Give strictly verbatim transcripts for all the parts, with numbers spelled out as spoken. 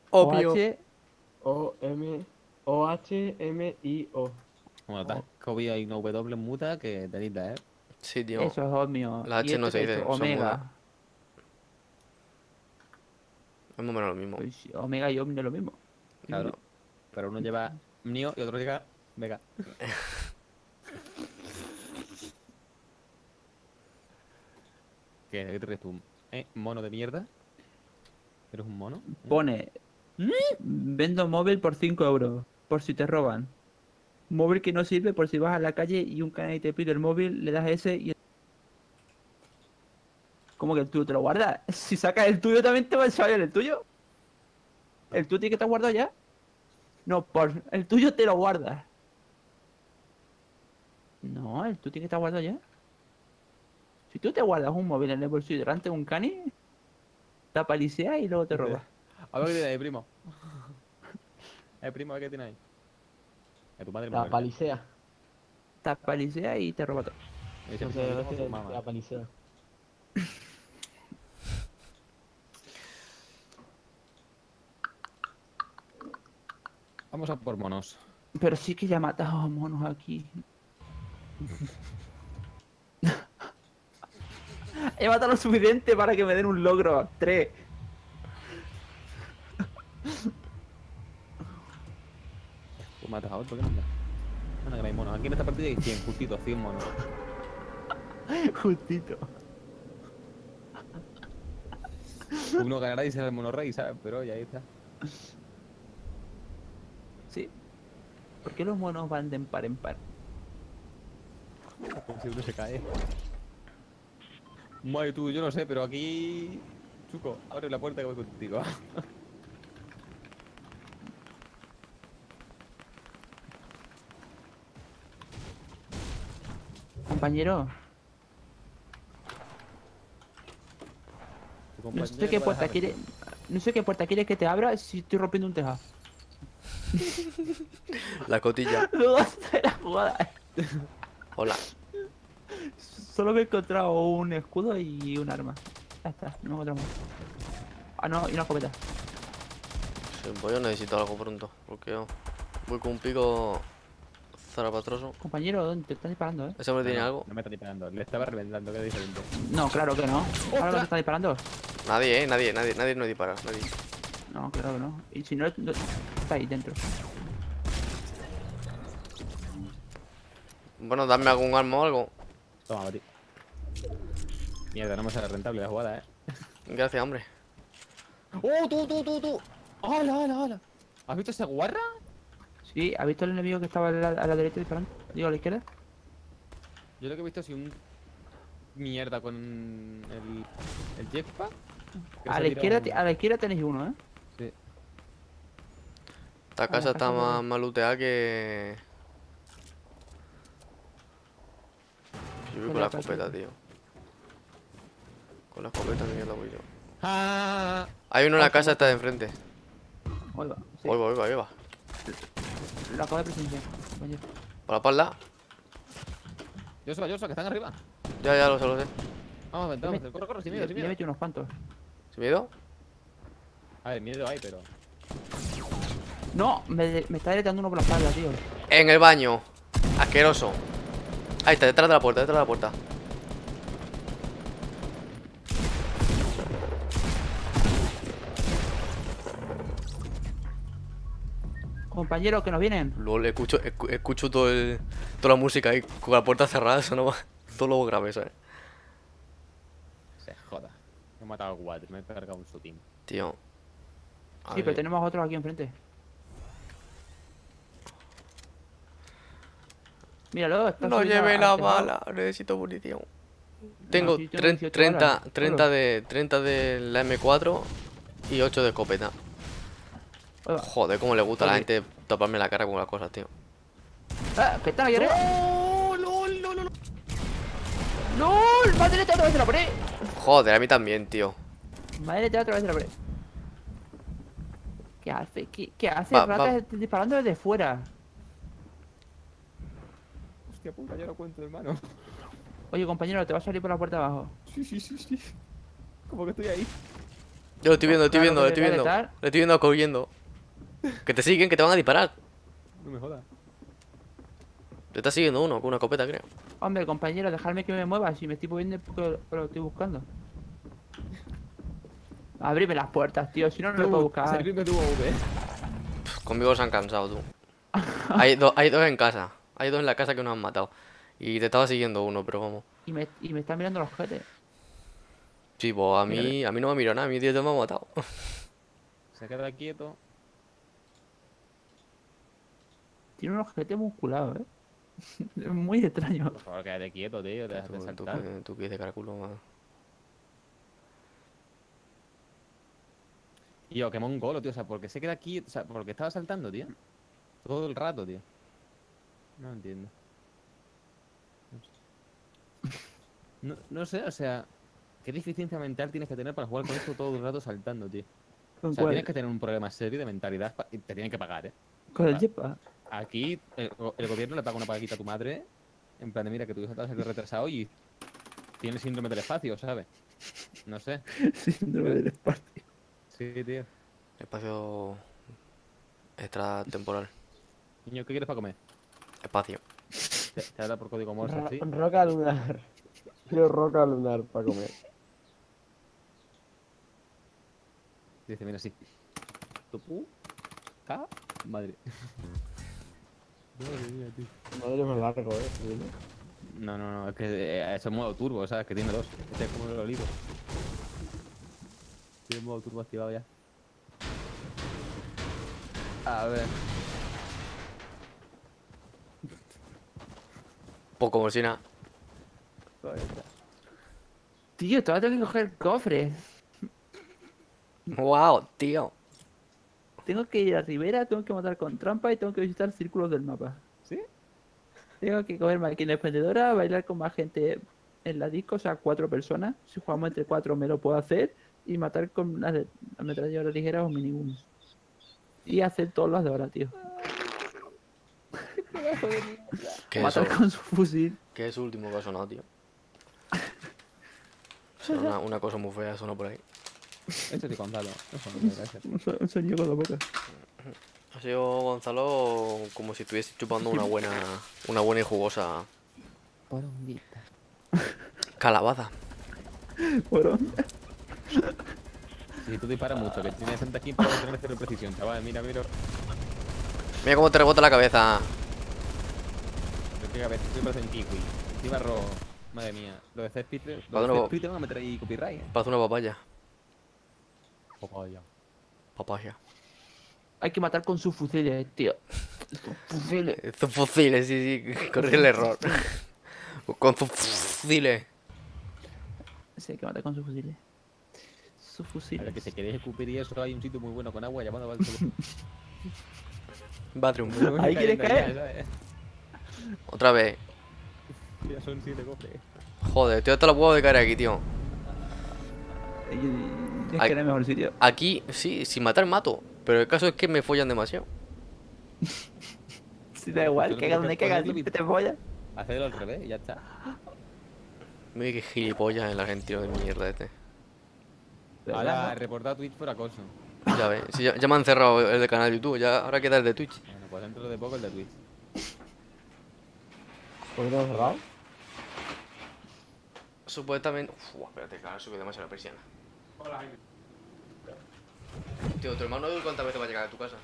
Obvio. O-H. O, M, O, H, M, I, O. Bueno, está. Que hay una W muta que telita, ¿eh? Sí, tío. Eso es obvio. La Y H no esto que se he dicho, dice, son mudas. Omega. Es más o menos lo mismo. Pues sí, Omega y Omni es lo mismo. Claro. Pero uno lleva Nio y otro lleva Vega. ¿Qué? ¿Qué te ríes tú? ¿Eh? ¿Mono de mierda? ¿Eres un mono? ¿Eh? Pone, vendo móvil por cinco euros, por si te roban. Móvil que no sirve por si vas a la calle y un canal te pide el móvil, le das ese y... ¿Cómo que el tuyo te lo guardas? Si sacas el tuyo también te va a salir el tuyo. ¿El tuyo tiene que estar guardado ya? No, por el tuyo te lo guardas. No, el tuyo tiene que estar guardado ya. Si tú te guardas un móvil en el bolsillo delante de un cani, te palisea y luego te roba. A ver qué tiene ahí, primo. Eh, primo, a ver qué tiene ahí. A tu madre me La muerde. palicea. Te palisea y te roba todo. Me dice, No primo, sé, yo no como sé, tu mamá. la palicea. Vamos a por monos. Pero sí que ya he matado a monos aquí. He matado lo suficiente para que me den un logro. Tres. Tú matas a otro, ¿qué onda? Anda que no hay monos. Aquí en esta partida hay cien, justito, cien monos. Justito. Uno ganará y será el mono rey, ¿sabes? Pero ya ahí está. Sí. ¿Por qué los monos van de en par en par? Como si uno se cae. Madre tú, yo no sé, pero aquí... Chuco, abre la puerta que voy contigo. Compañero, Tu no compañero sé qué va a puerta dejar- quiere. No sé qué puerta quieres que te abra si estoy rompiendo un tejado. La cotilla. Luego de la jugada. Hola. Solo me he encontrado un escudo y un arma. Ya está, no me encuentro más. Ah, no, y una escopeta. Sí, pues yo necesito algo pronto. Porque yo voy con un pico zarapatroso. Compañero, ¿dónde te estás disparando, eh? ¿Ese hombre No, tiene no, algo? no me está disparando, le estaba reventando, que es diferente. No, claro que no. ¿Ahora te está disparando? Nadie, eh. Nadie, nadie, nadie no dispara. Nadie. No, claro que no. Y si no, no- está ahí dentro. Bueno, dame algún arma o algo. Toma, Bati. Mierda, no me sale rentable la jugada, eh. Gracias, hombre. ¡Oh, tú, tú, tú, tú! ¡Hala, hala, hala! ¿Has visto esa guarra? Sí, ¿has visto el enemigo que estaba a la, a la derecha disparando? Digo, a la izquierda. Yo lo que he visto es un... Mierda con el... El jetpack. que se A ha la izquierda, tirado a la izquierda tenéis uno, ¿eh? un- Sí. Esta la casa está casa de- más, más looteada que... Yo voy Que con la la casa escopeta, de- tío. Con la escopeta mierda voy yo. ¡Ah! Hay uno en la Ojo, casa ojo. esta de enfrente. Oiga, sí. Oiga, oiga, oiga. Lo acabo de presenciar, compañero. Por la espalda. Joshua, Joshua, que están arriba. Ya, ya lo sé, lo sé. Vamos, vente, Le vamos, corre, corre, sin Le, miedo, sin le he miedo. metido unos cuantos. ¿Sin miedo? A ver, miedo hay, pero... No, me, me está deletando uno por la espalda, tío. En el baño. Asqueroso. Ahí está, detrás de la puerta, detrás de la puerta. Compañeros, que nos vienen. Luego escucho, escu- escucho todo el, toda la música ahí con la puerta cerrada, eso no va. Todo lo grave, ¿sabes? Se joda. Me he matado al Watt, me he cargado un shooting. Tío. A Sí, ver. pero tenemos otros aquí enfrente. Míralo, está No subiendo lleve al la tejado. bala, necesito munición. Tengo sí, tengo tre- dieciocho treinta, balas. treinta Solo. de treinta de la M cuatro y ocho de escopeta. Oiga. Joder, cómo le gusta a la Oye. gente taparme la cara con las cosas, tío. ¡Ah! ¿Qué están ahí arriba? ¡Oh, lol, lol, lol! ¡LOL! ¡Madre otra vez de la pared! Joder, a mí también, tío. Madre otra vez de la pared. ¿Qué hace? ¿Qué, qué hace? Va, Ratas va. disparando desde fuera. Hostia puta, yo no cuento, hermano. Oye, compañero, te vas a salir por la puerta de abajo. Sí, sí, sí, sí. Como que estoy ahí. Yo lo estoy viendo, lo estoy Claro, viendo, lo que estoy le viendo. voy a Lo letar. estoy viendo corriendo. Que te siguen, que te van a disparar. No me jodas. Te está siguiendo uno con una escopeta, creo. Hombre, compañero, dejadme que me mueva. Si me estoy moviendo es porque lo, lo estoy buscando. Abrime las puertas, tío. Si no, no lo puedo buscar. Servirme tu V. Conmigo se han cansado, tú. Hay, dos hay dos en casa. Hay dos en la casa que nos han matado. Y te estaba siguiendo uno, pero vamos. Y me, y me están mirando los jetes. Sí, pues a mí, a mí no me ha mirado nada. A mí tío me ha matado. Se queda quieto. Tiene unos jetes musculados, eh. Es muy extraño. Por favor, quédate quieto, tío. Deja de Tú, tú, saltar. que- tú que de caraculo, madre. Y yo, qué mongolo, tío. O sea, ¿por qué se queda quieto? O sea, ¿por qué estaba saltando, tío? Todo el rato, tío. No entiendo. No sé. No, no sé, o sea, ¿qué deficiencia mental tienes que tener para jugar con esto todo el rato saltando, tío? ¿Con O sea, cuál? tienes que tener un problema serio de mentalidad pa- y te tienen que pagar, ¿eh? Con el Va. jetpack. Aquí el, go- el gobierno le paga una paguita a tu madre, en plan de mira que tu hijo está retrasado y tiene síndrome del espacio, ¿sabes? No sé. Síndrome del espacio. Sí, tío. Espacio extratemporal. Niño, ¿qué quieres para comer? Espacio. Te, te da por código Morse, Ro- ¿sí? Roca lunar. Quiero roca lunar para comer. Dice, mira, sí. Topu. K. Madre. Madre mía, tío. Madre más largo, eh. ¿Sí? No, no, no, es que eh, eso es modo turbo, ¿sabes? Que tiene dos. Este es como el olivo. Tiene modo turbo activado ya. A ver. Poco como si nada. Tío, todavía tengo que coger el cofre. Wow, tío. Tengo que ir a Rivera, tengo que matar con trampa y tengo que visitar círculos del mapa. ¿Sí? Tengo que coger máquina expendedora, bailar con más gente en la disco, o sea, cuatro personas. Si jugamos entre cuatro me lo puedo hacer. Y matar con una de- ametralladora ligera o minigun. Y hacer todos los de ahora, tío. ¿Qué es Matar eso? con su fusil. ¿Qué es su último que ha sonado, tío? Suena una, una cosa muy fea, sonó por ahí. Eso sí, Gonzalo. Eso no, gracias. Un, so- un sonido con la boca. Ha sido Gonzalo como si estuviese chupando una buena, una buena y jugosa Poronguita. calabaza. Bueno, Si tú disparas mucho, que tienes gente aquí para tener cero precisión, chaval. Mira, mira. Mira cómo te rebota la cabeza. Yo que a ver, estoy parece un kiwi. Encima rojo. Madre mía. Lo de Cespite. Lo Cuando de no- Cespite van a meter ahí copyright, eh. Parece una papaya. Papaya. Papaya. hay que matar con sus fusiles, tío. Sus fusiles. Sus fusiles, sí, sí. Corrige el error. Con sus fusiles. Sí, hay que matar con sus fusiles. Sus A fusiles. ver, que si queréis escupir y eso, hay un sitio muy bueno con agua llamado Valsolo. Bathroom. Ahí quieres caer. ¿Sabes? Otra vez. Ya son siete cofres. Joder, estoy hasta los huevos de caer aquí, tío. Y- y- Es Ay. que no hay mejor sitio. Aquí, sí, sin matar mato. Pero el caso es que me follan demasiado. Si da igual, Pero que haga no donde te caiga, pones lo siempre te follas. Hacedlo al revés y ya está. Mira qué gilipollas el argentino de mierda este. Ahora, reportar Twitch por acoso. Ya ves, si ya, ya me han cerrado el de canal de YouTube, ya ahora queda el de Twitch. Bueno, pues dentro de poco el de Twitch. ¿Por qué te has cerrado? Supuestamente. Uf, espérate, claro, sube demasiado la persiana. Tío, tu hermano ¿cuántas veces va a llegar a tu casa?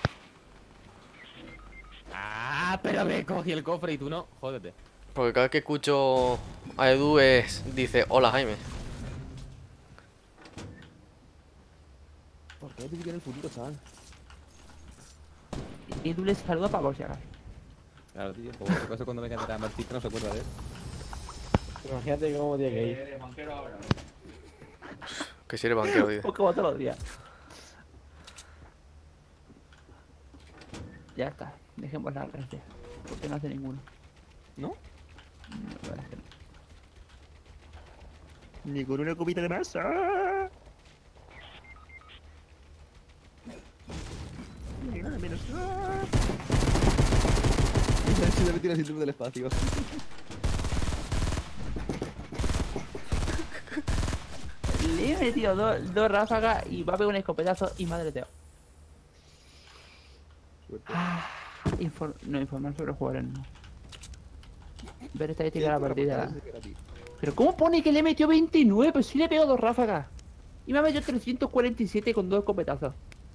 Ah, pero me cogí el cofre y tú no. Jódete. Porque cada vez que escucho a Edu es, dice, hola Jaime. ¿Por qué vivir en el futuro, chaval? Y tú le saludas para por si acaso. Claro, tío. Por por eso cuando me queda Martita no se acuerda de él. Imagínate cómo tiene que ir. Que si eres banquero, dice. O como todos los días. Ya está. Dejemos la gracia. Porque no hace ninguno. ¿No? No, la verdad es que no. Ni con una copita de masa. Ni nada menos. Se me tira el síndrome del espacio. Leo. me he metido dos, dos ráfagas y va a pegar un escopetazo y madre teo. Suerte. Ah, infor- no, informar sobre jugadores no. Ver estadística de la partida. Pero ¿cómo pone que le metió veintinueve? Pues sí le pegó dos ráfagas. Y me ha metido trescientos cuarenta y siete con dos escopetazos.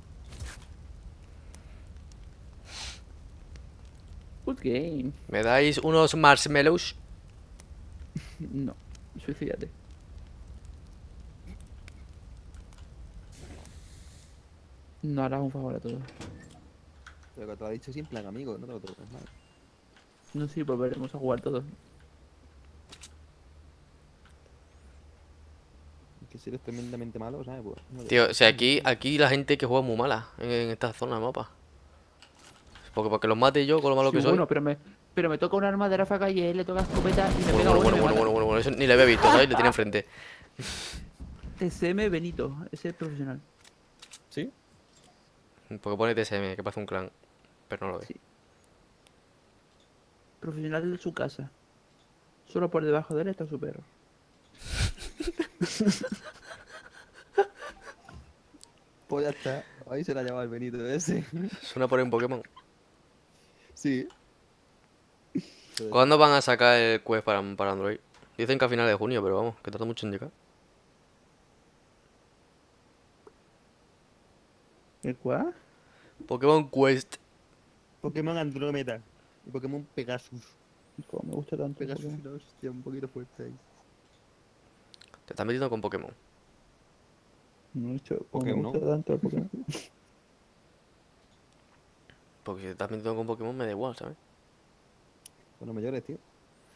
Good game. ¿Me dais unos marshmallows? No, suicídate. No harás un favor a todos. Pero que te lo ha dicho así en plan amigo, no te lo toques mal. No sé si volveremos a jugar todos. Es que si eres tremendamente malo, ¿sabes? Pues, no te- Tío, o sea, aquí, aquí la gente que juega es muy mala en, en esta zona de mapa. Porque para que los mate yo con lo malo Sí, que soy. bueno, pero me, pero me toca un arma de ráfaga y a él le toca escopeta y me Bueno, pega bueno, uno y bueno, me bueno, mata. bueno, bueno, bueno, eso ni le había visto, ¿sabes? Le tiene enfrente. T C M Benito, ese es profesional. ¿Sí? Porque pone T S M, que parece un clan. Pero no lo ve. Sí. Profesional de su casa. Solo por debajo de él está su perro. Pues ya está. Ahí se la ha llevado el Benito ese. Suena por ahí un Pokémon. Sí. ¿Cuándo van a sacar el quest para, para Android? Dicen que a finales de junio, pero vamos, que tarda mucho en llegar. ¿El cuál? Pokémon Quest. Pokémon Andrómeda. Y Pokémon Pegasus. Como me gusta tanto. el Pegasus, Pokémon. no, hostia, un poquito fuerte ahí. Te estás metiendo con Pokémon. No, hecho, como me Pokémon. gusta tanto el Pokémon. Porque si te estás metiendo con Pokémon me da igual, ¿sabes? Bueno, me llores, tío.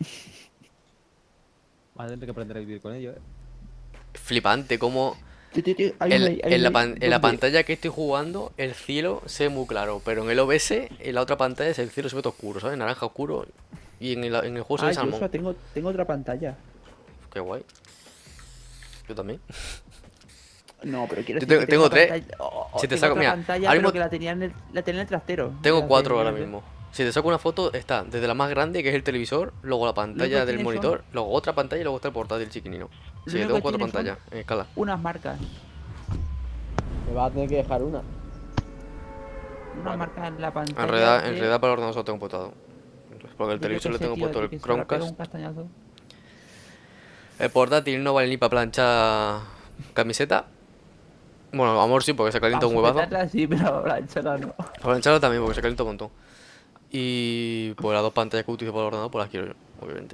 Vas a tener que aprender a vivir con ello, eh. Flipante, como Tío, tío, tío, hay en, un- hay en un- la, pan- en la donde- pantalla que estoy jugando el cielo se ve muy claro, pero en el O B S, en la otra pantalla, el cielo se ve todo oscuro, ¿sabes? Naranja oscuro y en el, en el juego se Ah, ve salmón. Joshua, tengo, tengo otra pantalla. Qué guay. Yo también. No, pero quiero Yo decir tengo- que tengo una tres. pantalla- oh, oh, Si te tengo saco- otra mira, pantalla, ahora pero mismo- que la tenía en el, la tenía en el trastero. Tengo Ya cuatro hace ahora meses. mismo. Si te saco una foto, está desde la más grande, que es el televisor, luego la pantalla que del tiene monitor, luego otra pantalla y luego está el portátil chiquinino. Sí, único tengo que cuatro tiene son- pantallas en escala. Unas marcas. Me vas a tener que dejar una. Unas marcas en la pantalla. En realidad, de- en realidad para el ordenador solo tengo portado. Porque el de yo televisor qué le sé, tengo tío, puesto de el que se habrá pegado Chromecast. un castañazo. El portátil no vale ni para planchar camiseta. Bueno, amor sí, porque se calienta un Para huevazo. sujetarla sí, pero plancharla no. Para plancharlo también, porque se calienta un montón. Y pues las dos pantallas que utilizo para el ordenador, pues las quiero yo, obviamente.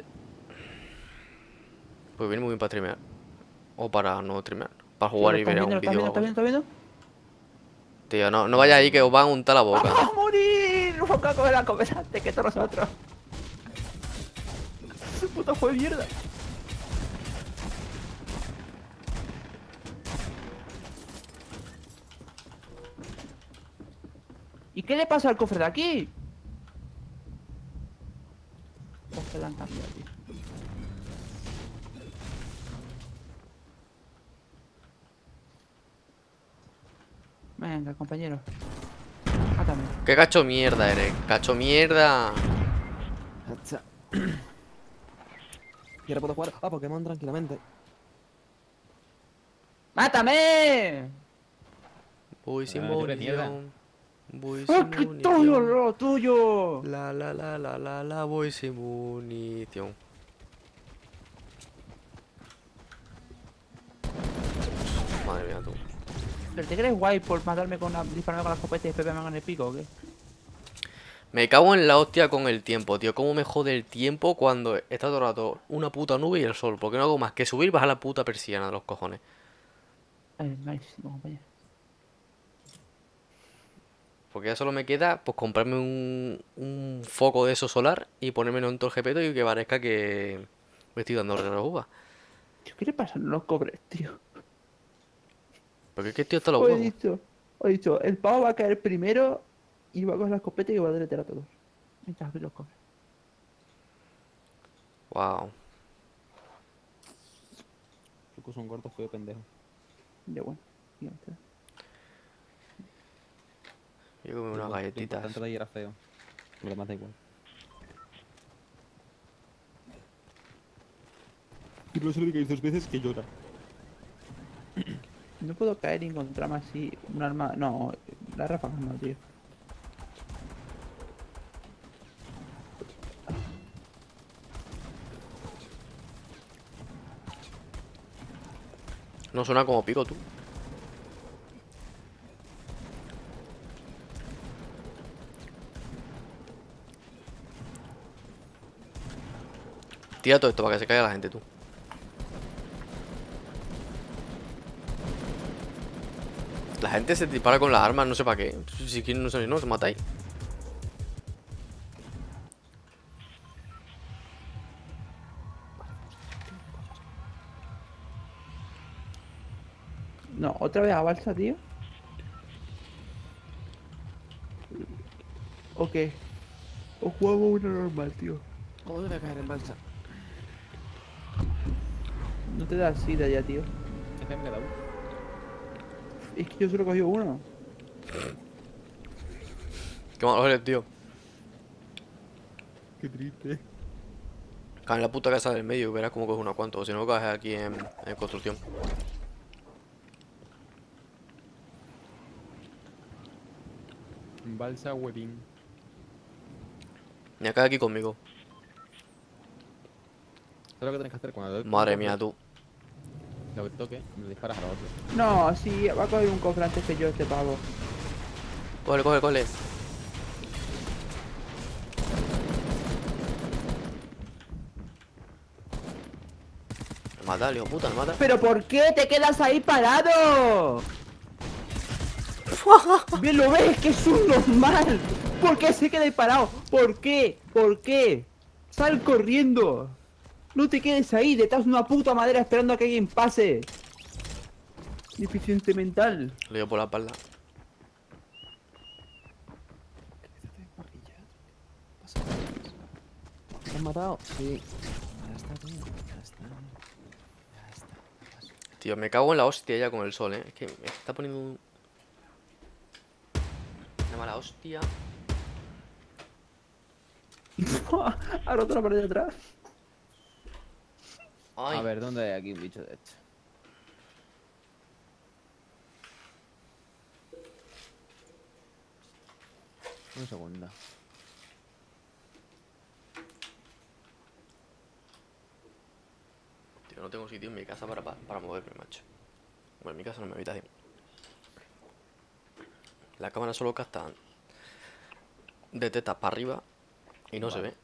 Pues viene muy bien para streamear. O para no streamear. Para jugar ¿Lo y estás ver viendo? un ¿Lo estás vídeo. viendo? ¿Estás viendo? ¿Estás viendo? Tío, no, no vaya ahí que os van a untar la boca. ¡Vamos a morir! ¡Vamos a comer la comida antes que todos nosotros! ¡Puto juego de mierda! ¿Y qué le pasa al cofre de aquí? Pues se la han cambiado, tío. Venga, compañero. Mátame. ¿Qué cacho mierda eres? ¡Cacho mierda! Ya está. Y ahora puedo jugar a Pokémon tranquilamente. ¡Mátame! Voy sin Ah, tú eres mierda. munición. Voy ¡Ah, sin qué tuyo, munición. lo tuyo! La la la la la la voy sin munición. Madre mía tú. ¿Pero te crees guay por matarme con una, dispararme con la escopeta y después me hagan el pico o qué? Me cago en la hostia con el tiempo, tío. ¿Cómo me jode el tiempo cuando está todo el rato una puta nube y el sol? Porque no hago más que subir y bajar la puta persiana de los cojones. Ay, malísimo, compañero. Porque ya solo me queda pues comprarme un, un foco de eso solar y ponérmelo en todo el jepeto y que parezca que me estoy dando la uva. Tío, ¿qué le pasa a los cobres, tío? Porque es que tío está los Os he huevos. dicho, os he dicho, el pavo va a caer primero y va a coger la escopeta y va a deletear a todos. Mientras abrir los cobres. Wow. Trucos son cortos, feo pendejo. Ya bueno. Ya está. Yo comí unas Lo galletitas. importante de ahí era feo. Lo demás da igual. Y no se lo digáis dos veces que llora. No puedo caer y encontrarme así un arma. No, la ráfaga no, tío. No suena como pico, tú. Tira todo esto para que se caiga la gente, tú. La gente se dispara con las armas, no sé para qué. Si quieren, no sé, no, se mata ahí. No, otra vez a balsa, tío. ¿O qué? O jugamos una normal, tío. ¿Cómo debe caer en balsa? No te da sida ya, tío. Es que me queda uno. Es que yo solo he cogido uno. Qué malo eres, tío. Qué triste. Cae en la puta casa del medio y verás cómo coge unos cuantos. O si no, caes aquí en, en construcción. Balsa webbing. Mira, cae aquí conmigo. ¿Sabes lo que tienes que hacer cuando te Madre mía, tú. Lo que te toque, me disparas a los otros. No, sí, va a coger un cofre antes que yo este pavo. Coge, coge, coge. Me mata, el hijo puta, me mata. ¿Pero por qué te quedas ahí parado? Bien lo ves, que es un normal. ¿Por qué se queda ahí parado? ¿Por qué? ¿Por qué? Sal corriendo. No te quedes ahí detrás de una puta madera esperando a que alguien pase. Deficiente mental. Le dio por la espalda. ¿Te has matado? Sí. Ya está, tío. Ya está. Ya está. Tío, me cago en la hostia ya con el sol, eh. Es que me está poniendo un... una mala hostia. Ha roto la pared de atrás. Ay. A ver, ¿dónde hay aquí un bicho de hecho? Un segundo. Tío, no tengo sitio en mi casa para, para, para moverme, macho. Bueno, en mi casa no, en mi habitación. La cámara solo capta de tetas para arriba y no Vale. se ve.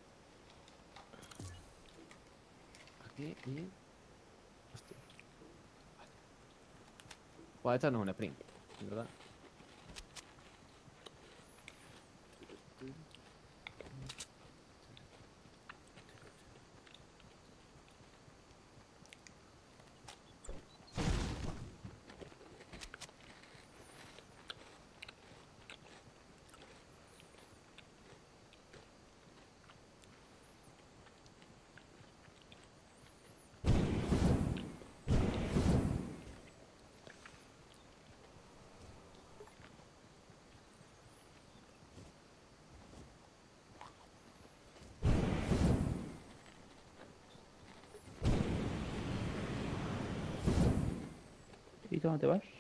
Aquí y... Hostia. Vale. Pues esta no es un sprint, ¿verdad? ¿Y tú dónde te vas?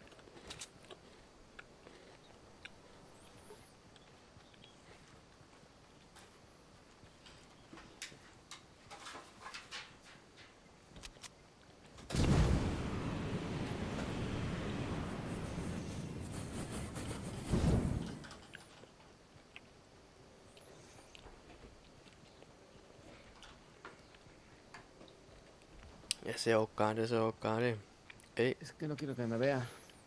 Ese Oscar, ese Oscar, eh. Ey, Es que no quiero que me vea.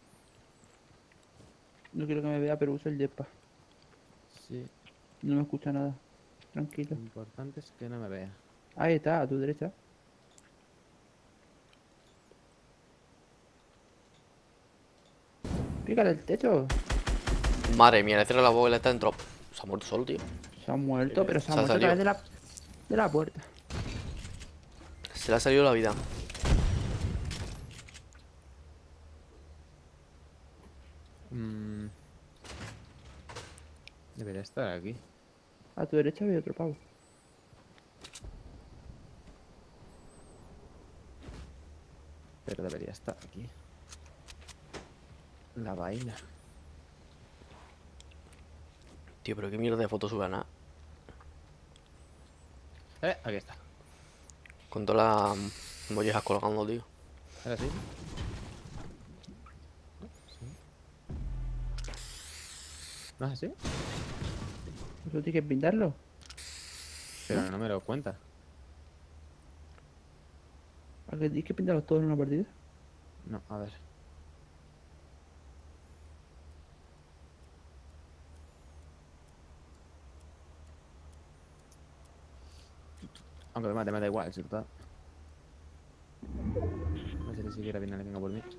No quiero que me vea, pero uso el jetpack. Sí, No me escucha nada. Tranquilo. lo importante es que no me vea. Ahí está, a tu derecha. Pícale el techo. madre mía, le cierra la boca y le está dentro. Se ha muerto solo, tío. Se ha muerto, pero se ha Se ha muerto a salido. través de la, de la puerta. Se le ha salido la vida. Mm. Debería estar aquí. A tu derecha había otro pavo. Pero debería estar aquí. La vaina. Tío, pero qué mierda de fotos sube a nada. Eh, aquí está. Con todas las mollejas colgando, tío. ¿Ahora sí? ¿No es así? ¿Eso tienes que pintarlo? Pero no me lo cuenta. ¿A que tienes que pintarlos todos en una partida? No, a ver. Aunque me mate, me da igual, si total. No sé ni siquiera viene alguien a por mí.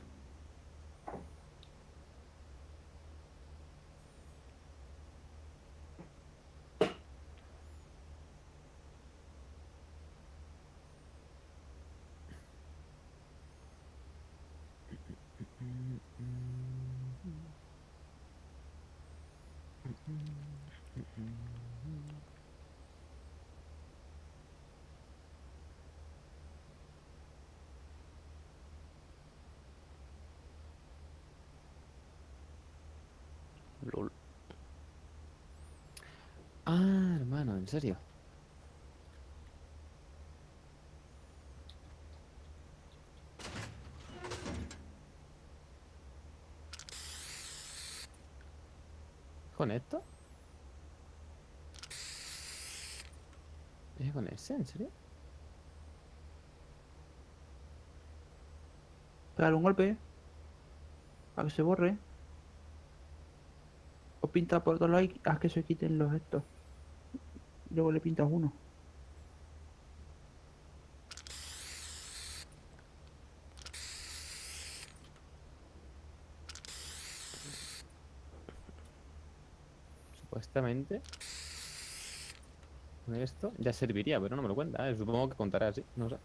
Lol. Ah, hermano, ¿en serio? ¿Con esto? ¿Es con ese? ¿En serio? Pegar un golpe. Para que se borre. O pinta por todos lados y haz que se quiten los estos. Y luego le pintas uno. Supuestamente. Con esto ya serviría, pero no me lo cuenta. ¿eh? Supongo que contará así, no sé.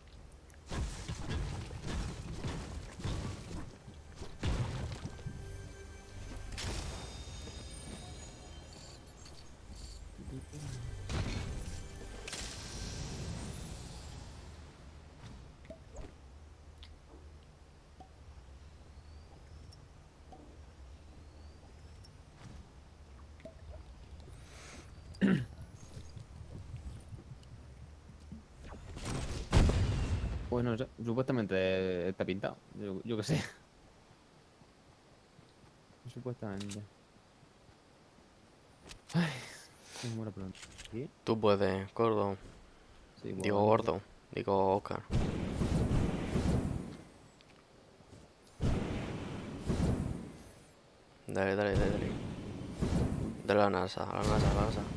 Pues no sé, supuestamente está pintado. Yo, yo qué sé. Supuestamente. Ay, me muero pronto. ¿Sí? Tú puedes, gordo. Sí, Digo bueno, gordo. Digo Oscar. Dale, dale, dale, dale. Dale a la NASA, a la NASA, a la NASA.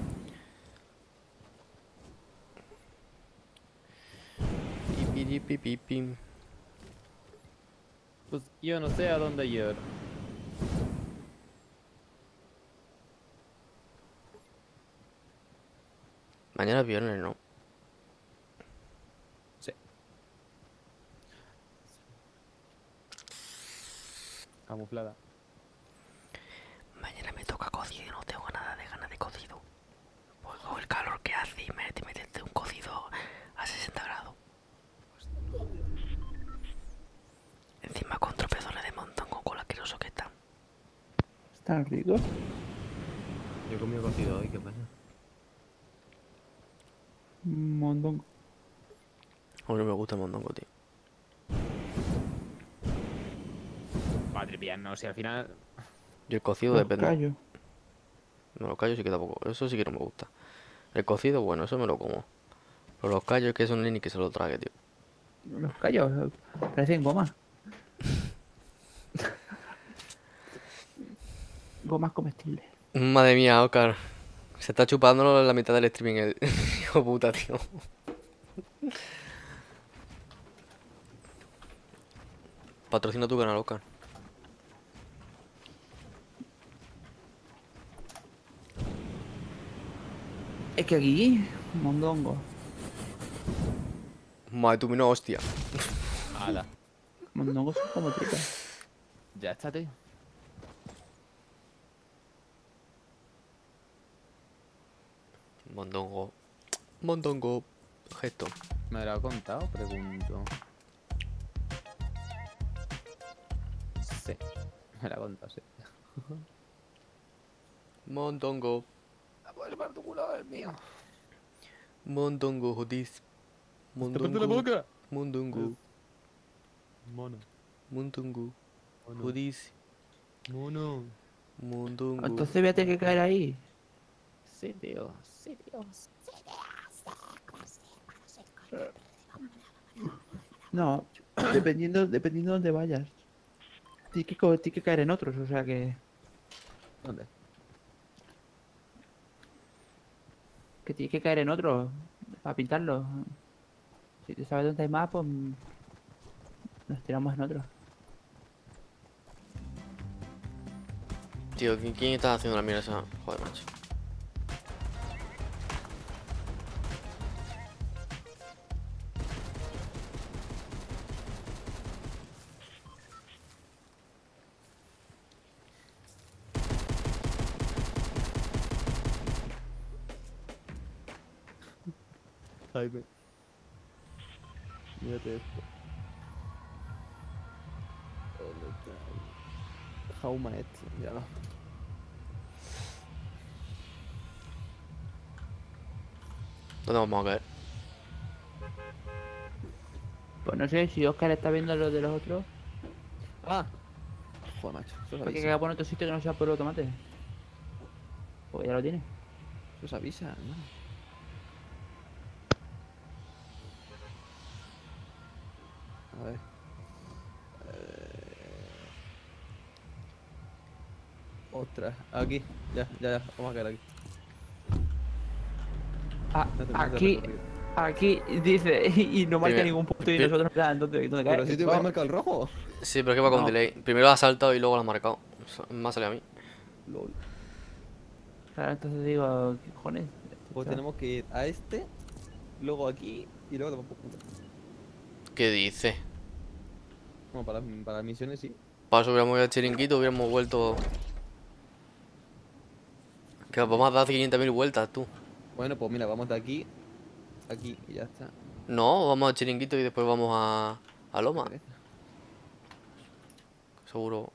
Pipiripipipim. Pues yo no sé a dónde ir. Mañana es viernes, ¿no? Sí. Camuflada. Mañana me toca cocido y no tengo nada de ganas de cocido. Pues con el calor que hace y me te meterte un cocido a sesenta grados. Encima con tropezones de montón con cola asqueroso que están. Están ricos. Yo comí cocido hoy, ¿qué pasa? Un montón. A mí no me gusta el mondongo, tío. Madre mía, no, si al final. Y el cocido Los depende. callos. No, los callos sí que tampoco. Eso sí que no me gusta. El cocido, bueno, eso me lo como. Pero los callos que son ni que se lo trague, tío. Los callos eh, parecen goma. Gomas comestibles. Madre mía, Oscar. Se está chupándolo la mitad del streaming el hijo puta, tío. Patrocina tu canal, Oscar. Es que aquí, mondongo. Madre tú, no, hostia. Ala. Mondongos son como tripas. Ya está, tío. Mondongo. Mondongo. Gesto. ¿Me lo ha contado? Pregunto. Sí. Me la ha contado, sí. Mondongo. La puedes llevar tu culo, el mío. Mondongo, jodis. ¡Tápate la Mondongo. boca! Mondongo. Mono. Mondongo. Mono. Jodis. Mono. Mondongo. Entonces voy a tener que caer ahí. Sí, tío. Sí, tío. No, dependiendo, dependiendo de dónde vayas. Tienes que, co- tienes que caer en otros, o sea que, ¿Dónde? que tienes que caer en otros para pintarlos. Si tú sabes dónde hay más, pues mm, nos tiramos en otros. Tío, ¿quién, quién está haciendo la mierda esa? Joder, macho. Jaime. Mírate esto. ¿Dónde está? Jauma este, míralo. ¿Dónde vamos a caer? Pues no sé, si Oscar está viendo lo de los otros, ¡Ah! Joder, macho. Eso se ¿por qué avisa. caiga por otro sitio que no sea por los tomates? Pues ya lo tiene. Eso se avisa, hermano. A ver. Eh... Ostras, aquí. Ya, ya, ya. Vamos a caer aquí. Ah, No te- no te aquí, recorrido. aquí dice, y, y no marca Primero- ningún punto y pri- nosotros, plan, ¿dónde, dónde cae? Pero si te No, va a marcar el rojo. Sí, pero es que va con No. delay. Primero ha saltado y luego lo ha marcado. O sea, me ha salido a mí. LOL. Claro, entonces digo, ¿qué cojones? Pues Esto- tenemos que ir a este, luego aquí y luego tampoco. ¿Qué dice? Bueno, para, para las misiones sí. Para eso hubiéramos ido al chiringuito, hubiéramos vuelto. Que vamos a dar quinientas mil vueltas, tú. Bueno, pues mira, vamos de aquí, aquí y ya está. No, vamos al chiringuito y después vamos a. a Loma. Pereza. Seguro.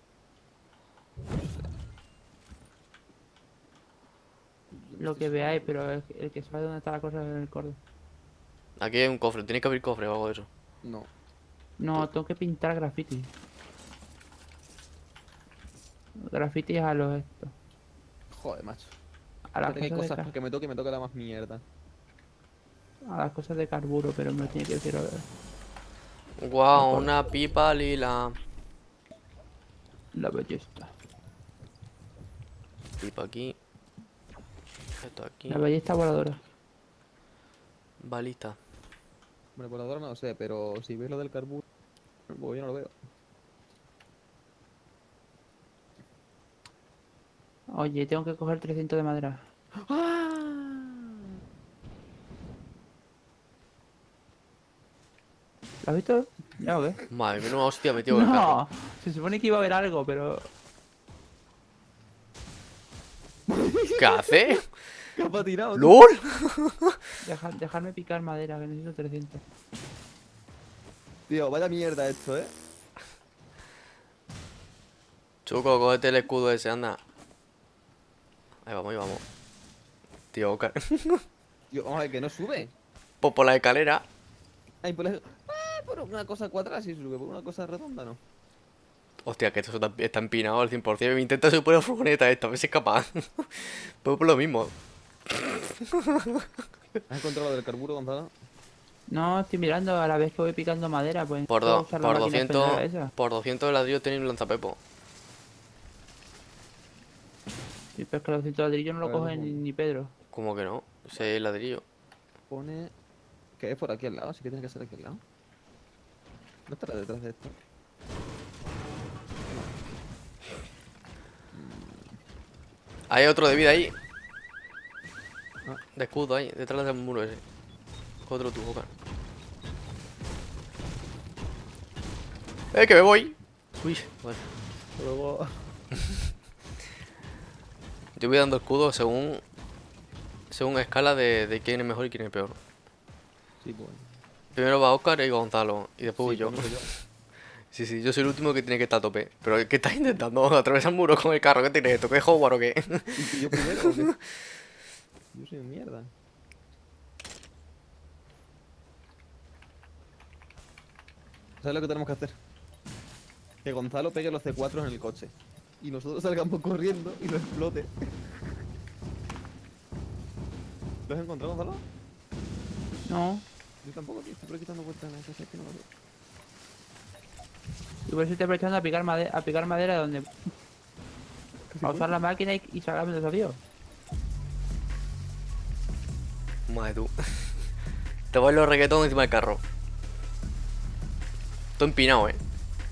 Lo que veáis, pero el, el que sabe dónde está la cosa es el cordo. Aquí hay un cofre, tenéis que abrir cofre o algo de eso. No. No, tengo que pintar graffiti. Graffiti a los estos. Joder, macho. A las, Fíjate que hay cosas de cosas car- para que me toque y me toque la más mierda. a las cosas de carburo, pero me lo tiene que decir ahora. Guau, una pipa lila. La ballesta. Pipa aquí. Esto aquí. La ballesta voladora. Balista. Hombre, por ahora no lo sé, pero si ves lo del carburo, pues yo no lo veo. Oye, tengo que coger trescientos de madera. ¿Lo has visto? ¿Ya o qué? Madre mía, una hostia metido en el carro. No, se supone que iba a haber algo, pero... ¿Qué hace? ¿Qué ha tirado? ¡Lol! Deja- dejarme picar madera, que necesito trescientos. Tío, vaya mierda esto, eh. Chuco, cógete el escudo ese, anda. Ahí vamos, ahí vamos. Tío, Oscar. Tío, vamos a ver que no sube. Pues por la escalera. Ay, por, la... ah, por una cosa cuadrada sí sube, por una cosa redonda no. Hostia, que esto está, está empinado al cien por cien. Intenta subir por la furgoneta esta, a ver si es capaz. Pues por lo mismo. ¿Has encontrado lo del carburo, Gonzalo? No, estoy mirando a la vez que voy picando madera, pues... Por, puedo do- usar la por máquina doscientos expendedora esa. por doscientos de ladrillo tenéis un lanzapepo. Sí, pero es que los doscientos ladrillos no A lo ver, coge un ni, segundo. ni Pedro. ¿Cómo que no? Ese es ladrillo. Pone... que es por aquí al lado, así que tiene que ser aquí al lado. ¿No estará detrás de esto? Hay otro de vida ahí. Ah. De escudo ahí, detrás del muro ese. Otro tu boca. ¡Eh, que me voy! Uy, vale. Luego... Yo voy dando escudo según. Según escala de, de quién es mejor y quién es peor. Sí, pues. Primero va Oscar y Gonzalo. Y después voy Sí, yo. pues no sé yo. Sí, sí, yo soy el último que tiene que estar a tope. Pero ¿qué estás intentando? ¿Atravesar muros con el carro? ¿Qué tienes esto? ¿Qué es Hogwarts o qué? ¿Y yo primero o qué? Yo soy un mierda. ¿Sabes lo que tenemos que hacer? Que Gonzalo pegue los C cuatro en el coche. Y nosotros salgamos corriendo y lo explote. ¿Lo has encontrado, Gonzalo? No. Yo tampoco, tío. Estoy por aquí dando vueltas en la casa, es que no lo veo. Y por eso estoy aprovechando a picar madera, a picar madera donde. Casi A usar la máquina y, y sacarme el desafío. Madre tú. Te voy los reggaetón encima del carro. Todo empinado, eh.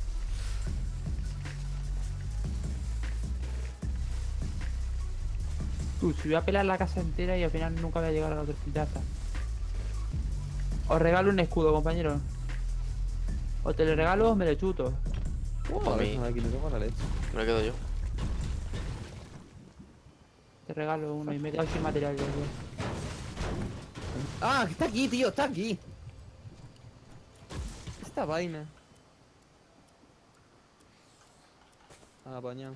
Tú, si voy a pelar la casa entera y al final nunca voy a llegar a la otra ya está. Os regalo un escudo, compañero. O te lo regalo o me lo chuto. Pa' mí. Aquí me toco la leche. Me lo quedo yo. Te regalo uno y me he quedado sin material. Yo, yo. ¡Ah! Está aquí, tío, está aquí. Esta vaina. Ah, apañado.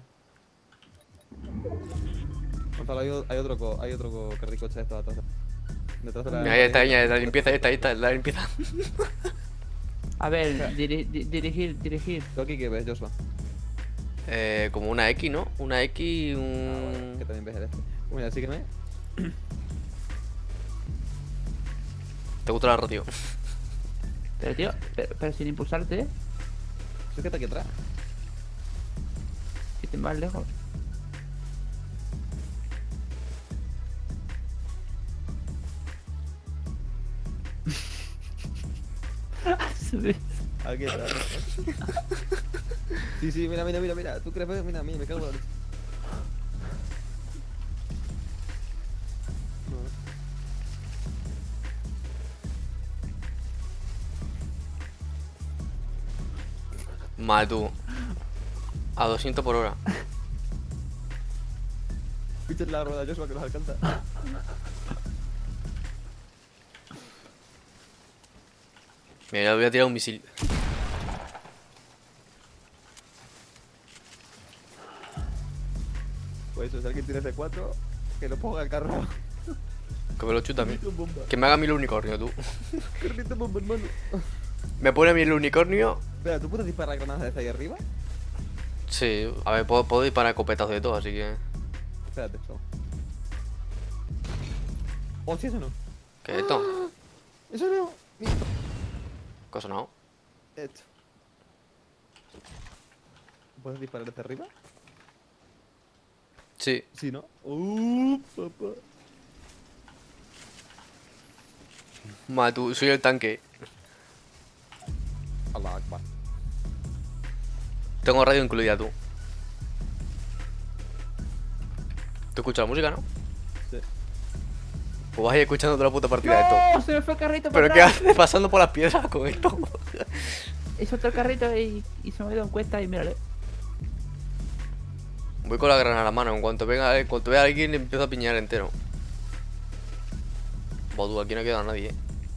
Gonzalo, hay, o- hay otro co, hay otro co carricoche de estos atrás. Detrás de la. Mira, ahí está, ahí está, la limpieza, ahí está, ahí está, la limpieza. A ver, diri- di- dirigir, dirigir. ¿Tú aquí qué ves, Joshua? Eh, como una X, ¿no? Una X y Ah, bueno, un... que también ves el este. Pues mira, sígueme. ¿Te gusta la ratio? Pero tío, pero, pero sin impulsarte, ¿eh? Es que está aquí atrás. Que te vas lejos. Aquí está. Sí, sí, mira, mira, mira, mira. ¿Tú crees? Mira, mira, me cago en la leche. Madre tú. A doscientos por hora. Pinches la rueda, Joshua, que nos alcanza. Mira, ya voy a tirar un misil. Pues eso, si alguien tiene C cuatro, que lo ponga al carro. Que me lo chuta a mí. Carrito bomba. Que me haga a mí el unicornio, tú. Carrito bomba, hermano. Me pone a mí el unicornio. Espera, ¿tú puedes disparar granadas desde ahí arriba? Sí, a ver, puedo, puedo disparar escopetazos de todo, así que... Espérate, eso. Oh, sí, eso no. ¿Qué es esto? Eso no. Mira, Cosa no. esto. ¿Puedes disparar desde arriba? Sí. Sí, ¿no? Uh, papá. Madre tú, soy el tanque. Allah Akbar. Tengo radio incluida, tú. ¿Tú escuchas la música, no? Sí. Pues vas a ir escuchando toda la puta partida de esto. ¡No! Se me fue el carrito para ¿Pero qué atrás. haces pasando por las piedras con esto? Hizo otro carrito y, y se me dio en cuesta y mírale. Voy con la granada a la mano. En cuanto venga, en cuanto vea a alguien, le empiezo a piñar entero. Bodu, aquí no queda nadie, eh.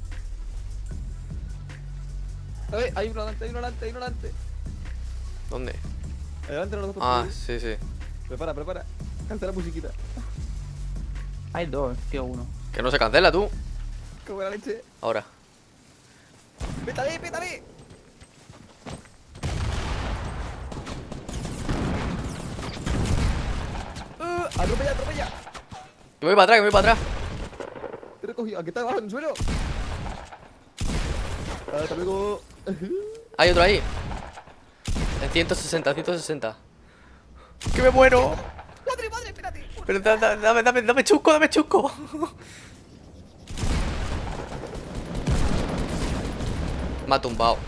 A ver, hay uno delante, hay uno delante, hay uno delante. ¿Dónde? Adelante, los dos. Ah, por sí, sí. Prepara, prepara. Canta la musiquita. Hay dos, tío, uno. Que no se cancela, tú. Qué buena leche. Ahora. ¡Pétale, pétale! Uh, ¡Atropella, atropella! Que me voy para atrás, que me voy para atrás. Te he recogido. Aquí está abajo en el suelo. Hasta luego. Hay otro ahí. En ciento sesenta, ciento sesenta. ¡Que me muero! ¡Madre, madre, espérate! Pero da- da- dame, dame, dame chusco, dame chusco. Me ha tumbado.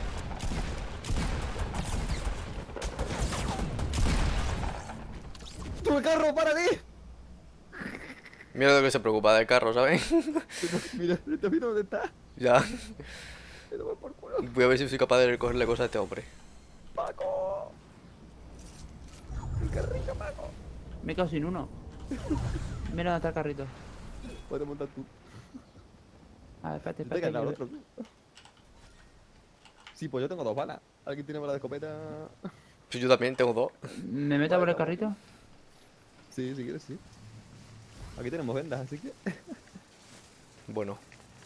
¡Tu carro, párale! Mira lo que se preocupa del carro, ¿sabes? Mira, ¿te mira dónde está? Ya. Te tomo por culo. Voy a ver si soy capaz de recogerle cosas a este hombre. ¡Paco! ¡Mi carrito, Paco! Me he quedado sin uno. Mira dónde está el carrito. Puedes montar tú. A ver, espérate, Yo te he espérate. ganado que- el otro. Sí, pues yo tengo dos balas. ¿Alguien tiene bala de escopeta? Pues yo también tengo dos. ¿Me meto por el carrito? Sí, si quieres, sí. Aquí tenemos vendas, así que... Bueno.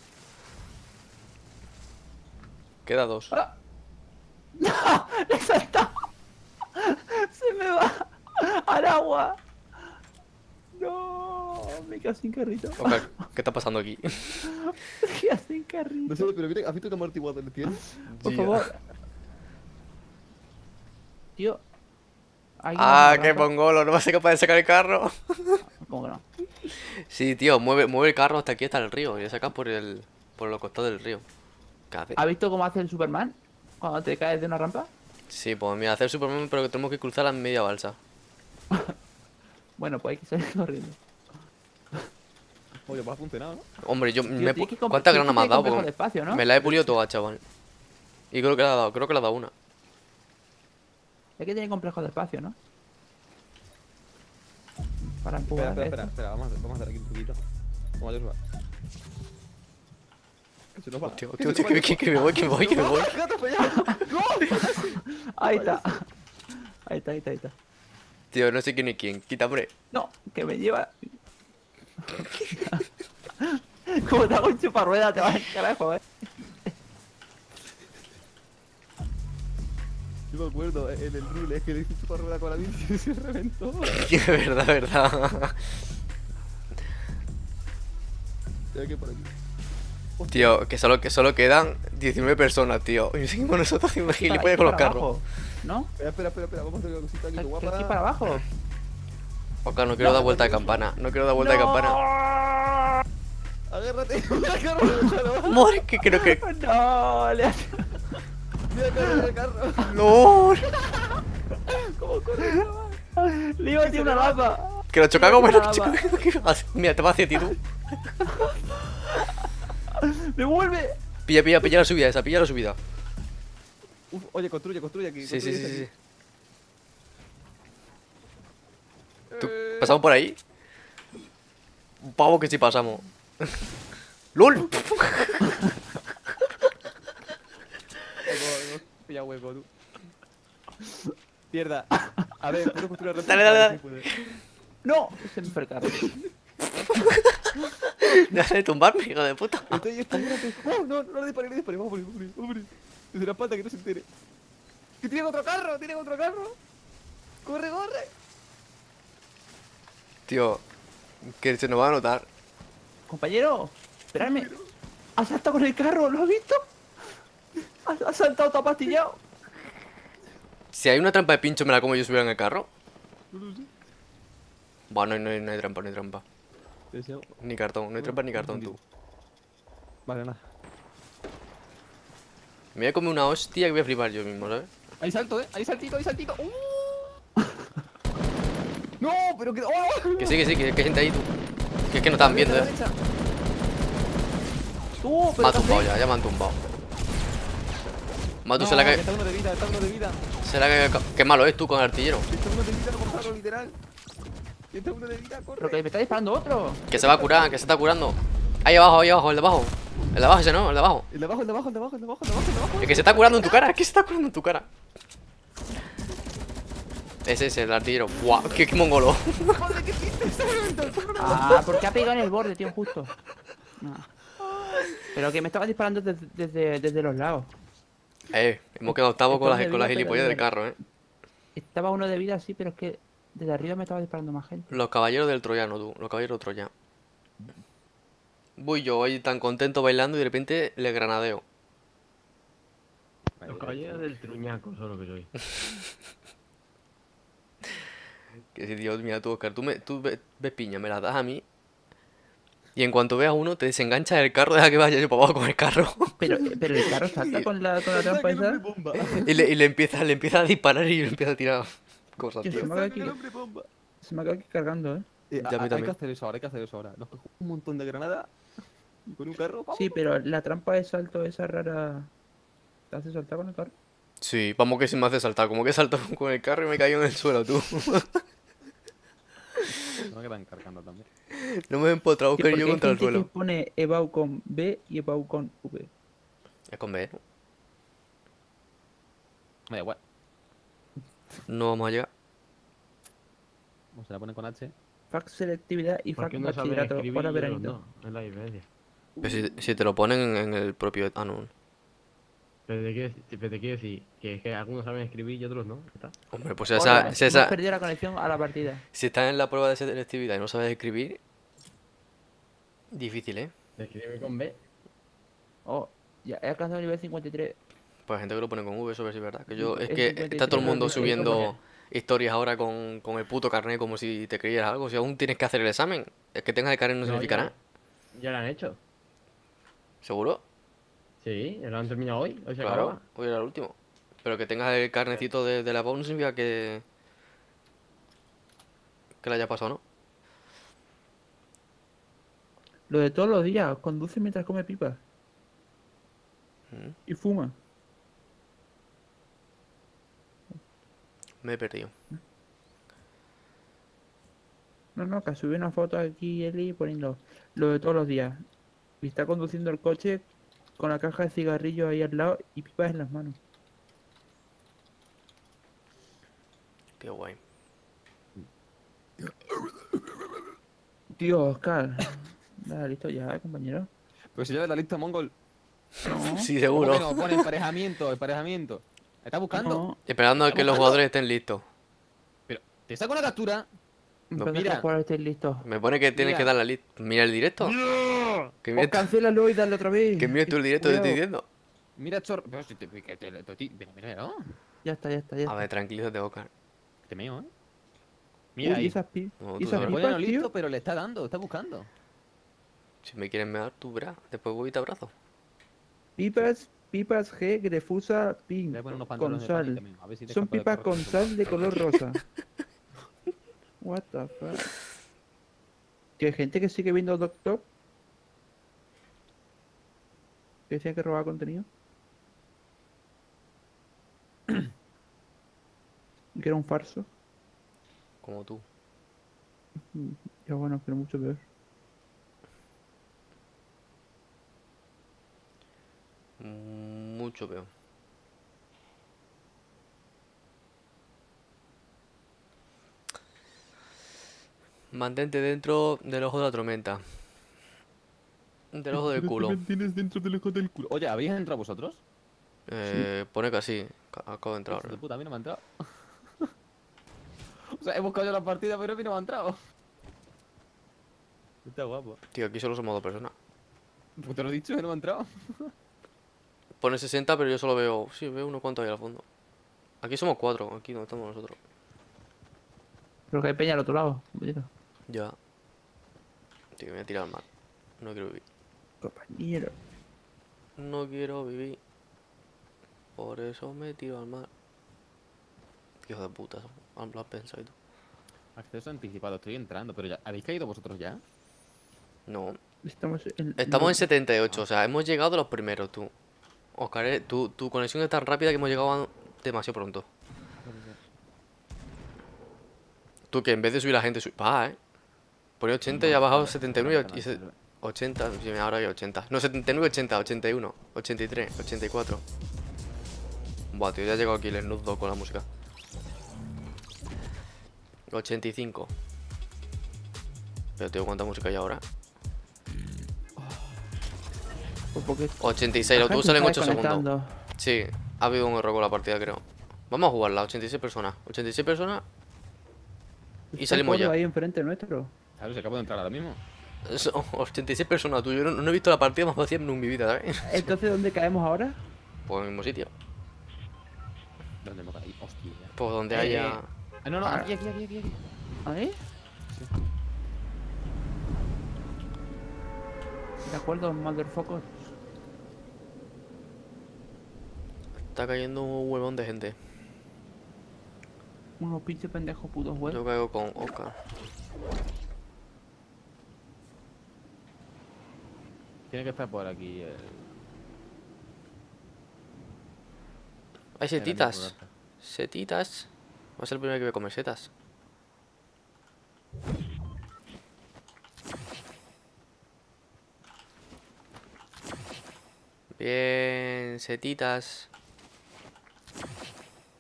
Queda dos. ¡Ah! ¡No! ¡Le he saltado! ¡Se me va al agua! ¡No! Me quedo sin carrito. Oscar, ¿qué está pasando aquí? Me quedo sin carrito. No sé, pero mira, ¿has visto qué amortiguador tiene? Por Tía. favor. Tío. ¿hay Ah, una qué rampa? mongolo, no va a ser capaz de sacar el carro. ¿Cómo que no? Sí, tío, mueve, mueve el carro hasta aquí, hasta el río. Y le sacas por el. por los costados del río. ¿Qué hace? ¿Has visto cómo hace el Superman? Cuando te caes de una rampa. Sí, pues mira, hacer Superman, pero que tenemos que cruzar la media balsa. Bueno, pues hay que salir corriendo. Oye, pues ha funcionado, ¿no? Hombre, yo Tío, me he tienes pu- que comp- ¿cuántas tienes granas que me has tener dado? complejo Porque de espacio, ¿no? me la he pulido toda, chaval. Y creo que le ha dado, creo que le ha dado una. Hay que tener complejo de espacio, ¿no? Para Espera, empujar espera, esto. espera, espera, vamos a hacer, vamos a hacer aquí un truquito. Vamos a hacerlo. Que se nos va. Hostia, que hostia, se hostia, nos que, va. que- que me voy, que me voy, que me voy. ¡Gato para allá! ¡No! Ahí está. Ahí está, ahí está, ahí está. Tío, no sé quién es quién. Quita, hombre. No, que me lleva. Como te hago un chuparrueda, te vas al carajo, eh. Yo me acuerdo, en el rule es que le hice chupar rueda con la bici y se reventó. Es verdad, verdad. Ya que por aquí. Tío, que solo, que solo quedan diecinueve personas, tío. Y seguimos nosotros haciendo gilipollas con los Para carros. abajo, ¿no? Espera, espera, espera, espera, vamos a hacer una cosita aquí, ¿Que guapa. aquí para abajo? Oscar, no quiero dar vuelta de campana. No quiero dar vuelta de campana. Agárrate, mira el carro, mira el carro. Madre, que creo que. No, le hace... Mira el carro, mira el carro. No. ¿Cómo corre? Le iba a tirar una lapa. Que lo chocamos, Mira, pero nada chico, ¿qué vas? Mira, te vas hacia ti tú. ¡Me vuelve! Pilla, pilla, pilla la subida esa, pilla la subida. Uf, oye, construye, construye aquí. Sí, sí, construye sí, sí. aquí. ¿Tú- Eh, ¿Pasamos por ahí? Pavo que sí pasamos. ¡Lol! Hueco, hueco, pilla hueco, tú. Mierda. A ver, puedo construir la Dale, dale, dale. ¡No! Se me fue el carro. Deja de tumbarme, hijo de puta. Estoy espérate. Oh, no, no le disparé, no le disparé. Vamos a morir, vamos a morir, vamos a morir. Desde la espalda que no se entere. ¡Que tienen otro carro! ¡Tienen otro carro! ¡Corre, corre! Tío, que se nos va a notar. Compañero, esperadme. ¿Has saltado con el carro? ¿Lo has visto? ¿Has, has saltado todo pastillado? Si hay una trampa de pincho, ¿me la como yo subir en el carro? No lo sé. Bueno, no hay, no hay trampa, no hay trampa. Deseo. Ni cartón, no hay trampa ni cartón, tú. Vale, nada. Me voy a comer una hostia que voy a flipar yo mismo, ¿sabes? Hay salto, eh. Hay saltito, hay saltito. ¡Uh! No, pero que. ¡Oh! Que sí, que sí, que, que hay gente ahí, tú. Que es que no están viendo, eh. Tú, Me pero ha ¿qué tumbado haces? ya, ya me han tumbado. Matu, No, se la que que. está uno de vida, está uno de vida. Se la que. Qué malo es tú con el artillero. Está uno de vida, Gonzalo, literal. Está uno de vida, Pero corre. que me está disparando otro. Que se va a curar, que se está curando. Ahí abajo, ahí abajo, el de abajo. El de abajo ese no, el de abajo. El de abajo, el de abajo, el de abajo, el de abajo, el de abajo, el de abajo. El que se está curando en tu cara, es que se está curando en tu cara. Ese es el artillero. ¡Guau! ¡Qué, qué mongolo! Madre, ¿qué hiciste? Se reventó, se reventó. Ah, porque ha pegado en el borde, tío, justo. No. Pero que me estaba disparando desde, desde, desde los lados. Eh, hemos quedado octavos con las, Entonces, con las vida, gilipollas pero del vida. carro, eh. Estaba uno de vida, sí, pero es que desde arriba me estaba disparando más gente. Los caballeros del troyano, tú. Los caballeros del troyano. Voy yo hoy tan contento bailando y de repente le granadeo. Los caballeros del truñaco, solo que soy. Que si, Dios, mira tú, Oscar, tú, me, tú ves, ves piña, me las das a mí. Y en cuanto veas uno, te desenganchas del carro, deja que vaya yo para abajo con el carro. Pero, pero el carro salta con la, con la trampa Saca el esa. hombre bomba. y, le, y le empieza, le empieza a disparar y le empieza a tirar cosas, Tío, tío. se me ha quedado Saca el aquí, hombre bomba. se me ha quedado aquí cargando, eh. Eh, Ya a mí hay también. que hacer eso ahora, hay que hacer eso ahora. Nos cogemos un montón de granadas y con un carro. ¡pam! Sí, pero la trampa de salto esa rara. ¿Te hace saltar con el carro? Sí, vamos que se me hace saltar. Como que salto con el carro y me caigo en el suelo, tú. No me quedan cargando también. No me he empotrado, Tío, Oscar, porque yo hay contra el gente suelo. que pone Evau con B y Evau con V. Es con B, ¿no? Me da igual. No vamos a llegar. O se la ponen con H. Fac selectividad y ¿Por fac qué no saben bachillerato. escribir Hora y ellos veranito. no? Es la diferencia. Pero si, si te lo ponen en, en el propio... Ah, no. Pero te quiero, pero te quiero decir que es que algunos saben escribir y otros no. ya está. Hombre, pues Hola, esa, si, hemos esa- perdido la conexión a la partida. si estás en la prueba de selectividad y no sabes escribir... Difícil, ¿eh? Se escribe con B. Oh, ya he alcanzado el nivel cincuenta y tres. Pues hay gente que lo pone con V, eso sí es verdad. Que yo, es Es que cincuenta y está todo el tres, mundo es subiendo como historias ahora con, con el puto carnet como si te creyeras algo. Si aún tienes que hacer el examen, es que tengas el carnet no, significa ya, nada. ya lo han hecho. ¿Seguro? Sí, lo han terminado hoy. Hoy se Claro, acaba. hoy era el último. Pero que tengas el carnecito de, de la voz no significa que... Que le haya pasado, ¿no? Lo de todos los días, conduce mientras come pipas. Mm, Y fuma. Me he perdido. No, no, que subí una foto aquí, Eli, poniendo lo de todos los días. Y está conduciendo el coche con la caja de cigarrillos ahí al lado y pipas en las manos. Qué guay. Tío, Oscar. Nada, listo ya, compañero. Pero si ya ves la lista mongol. No, Sí, ¿Cómo seguro. que no? Pone emparejamiento, emparejamiento. ¿Estás buscando? no. Esperando a que los buscando? jugadores estén listos. Pero, te saco una captura. Empezar mira. a jugar estéis listos. Me pone que tienes Mira. que dar la lista. Mira el directo. Que mire, Os cancélalo y dale otra vez. que mire tú el directo, te estoy Cuidado. diciendo. Mira, chor. Pero si te. Que te, te- te- mira, mira, mira, no. Ya está, ya está, ya A está. ver, tranquilízate, Oscar. Te meo, ¿eh? Mira Uy, ahí. esas, pi No, y tú esas sabes. Me pone pipas, no listo, tío. pero le está dando, está buscando. Si me quieres mear, tú verás. Después voy y te abrazo. Pipas, pipas G, Grefusa, Le Pink, voy a poner unos con pantalones de pan y sal. también, a ver si te Son escapa del pipas corro. con sal de color rosa. What the fuck. Que hay gente que sigue viendo Doctor. Que decía que robaba contenido. Y que era un farso. Como tú. Ya bueno, pero mucho peor. Mucho peor. Mantente dentro del ojo de la tormenta. Del ojo del culo. Tienes dentro del ojo del culo. Oye, ¿habéis entrado vosotros? Eh, pone que así. Ca- Acabo de entrar Hijo de ahora. puta, a mí no me ha entrado. O sea, he buscado yo la partida, pero a mí no me ha entrado. Está guapo. Tío, aquí solo somos dos personas. Pues te lo he dicho, que no me ha entrado. Pone sesenta, pero yo solo veo... Sí, veo unos cuantos ahí al fondo. Aquí somos cuatro, aquí donde estamos nosotros. Pero que hay peña al otro lado, compañero. Ya. Tío, me voy a tirar al mar. No quiero vivir. Compañero. No quiero vivir. Por eso me tiro al mar. Hijo de puta, eso. Lo has pensado y tú. Acceso anticipado, estoy entrando, pero ya. ¿Habéis caído vosotros ya? No. Estamos en... Estamos en setenta y ocho, o sea, hemos llegado de los primeros, tú. Oscar, eh, tu, tu conexión es tan rápida que hemos llegado a- demasiado pronto. Tú que en vez de subir la gente, sub... va, eh. Pone ochenta y ha bajado setenta y nueve y se- ochenta, sí, ahora hay ochenta. No, setenta y nueve, ochenta, ochenta y uno, ochenta y tres, ochenta y cuatro. Buah, tío, ya ha llegado aquí el Snoop Dogg con la música. ochenta y cinco. Pero tío, ¿cuánta música hay ahora? Pues porque ochenta y seis, la lo gente tú salen está ocho segundos. desconectando. Sí, ha habido un error con la partida, creo. Vamos a jugarla, ochenta y seis personas. ochenta y seis personas y Está salimos Córdoba ya. ahí enfrente nuestro. Claro, se acabo de entrar ahora mismo. Son ochenta y seis personas, tú. Yo no, no he visto la partida más fácil en mi vida, ¿sabes? Entonces, ¿dónde caemos ahora? Pues en el mismo sitio. ¿Dónde me caí? Hostia. Pues donde Eh, haya... Ah, no, no, aquí, aquí, aquí, aquí. aquí. ¿Ahí? De acuerdo, motherfuckers. Está cayendo un huevón de gente. Unos pinches pendejos putos, güey. Yo caigo con Oscar. Tiene que estar por aquí. El... Hay el setitas. amigo Roberto. Setitas. Va a ser el primero que voy a comer setas. Bien, setitas.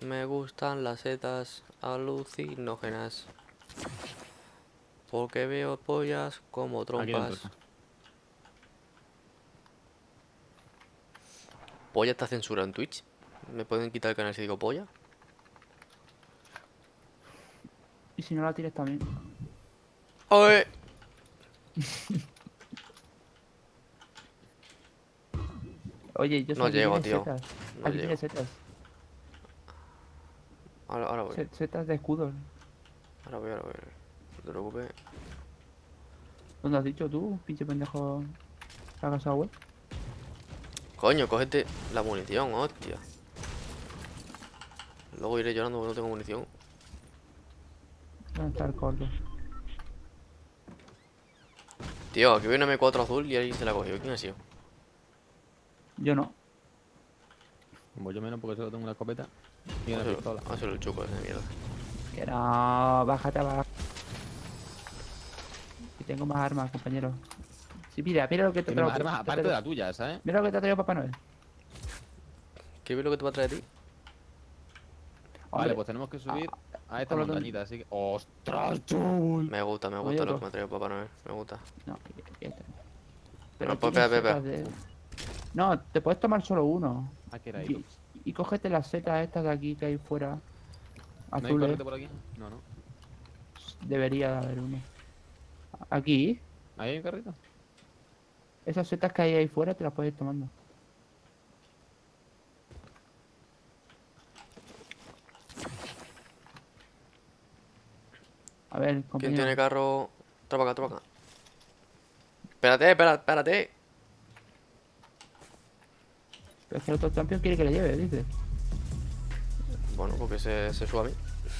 Me gustan las setas alucinógenas. Porque veo pollas como Aquí trompas. dentro. ¿Polla está censurado en Twitch? ¿Me pueden quitar el canal si digo polla? Y si no la tires también. ¡Oye! Oye, yo No sé que llego, tienes tío. setas. No Aquí llego. tienes setas. Ahora, ahora voy. Se- Setas de escudos. Ahora voy, ahora voy. No te preocupes. ¿Dónde has dicho tú, pinche pendejo? ¿La casa web? Coño, cógete la munición, hostia. Luego iré llorando porque no tengo munición. ¿Dónde está el corto? Tío, aquí viene un M cuatro azul y alguien se la ha cogido. ¿Quién ha sido? Yo no. Como yo menos porque solo tengo una escopeta y una Ha sido- pistola. ha sido el chuco ese de mierda. Que no, bájate abajo. Que tengo más armas, compañero. Sí, mira, mira lo que te Tiene traigo. más armas te aparte de traigo- la tuya, ¿sabes? Mira lo que te ha traído Papá Noel. ¿Qué ves lo que te va a traer a ti? Vale, Hombre, pues tenemos que subir a esta por lo tanto- montañita, así que... ¡Ostras, chul! Me gusta, me Oye, gusta lo otro. que me ha traído Papá Noel. Me gusta. No, ya- ya está. No, pues, tienes espera, espera, setas de- No, te puedes tomar solo uno. Ah, que era Y, ahí. y cógete las setas estas de aquí que hay fuera. ¿No hay Azules. correte por aquí? No, no. Debería de haber uno. Aquí, ¿Ahí hay un carrito? esas setas que hay ahí fuera te las puedes ir tomando. A ver, ¿Quién compañero. tiene carro? Trapa acá, trapa acá. Espérate, espérate, espérate. Pero es que el otro campeón quiere que le lleve, dice. Bueno, porque se, se suba a mí.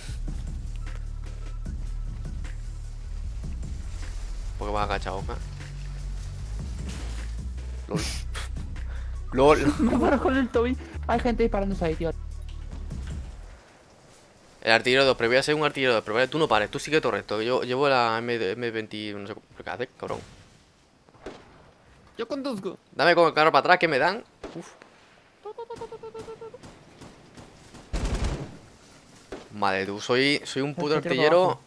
Porque vas agachado, ¿eh? LOL. LOL. Me paro con el Toby. Hay gente disparándose ahí, tío. El artillero dos, pero voy a ser un artillero dos, pero vale, tú no pares, tú sigue todo recto. que Yo llevo la M veinte, no sé qué haces, cabrón. ¡Yo conduzco! Dame con el carro para atrás que me dan. Uf. Madre, tú soy, soy un puto Tira para artillero. abajo.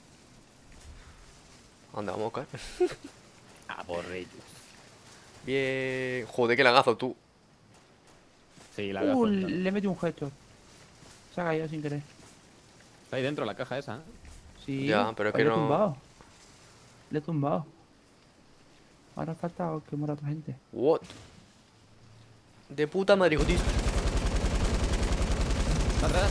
¿A dónde vamos, caer? ¡A por ellos! Bien. Joder, qué lagazo tú. Sí, la Uh, gafa. le metí un gesto. Se ha caído sin querer. Está ahí dentro la caja esa, ¿eh? Sí. Ya, pero es pues que le he no- tumbado. Le he tumbado. Ahora falta que muera otra gente. What? De puta madre, hijo, tío. ¿Está atrás?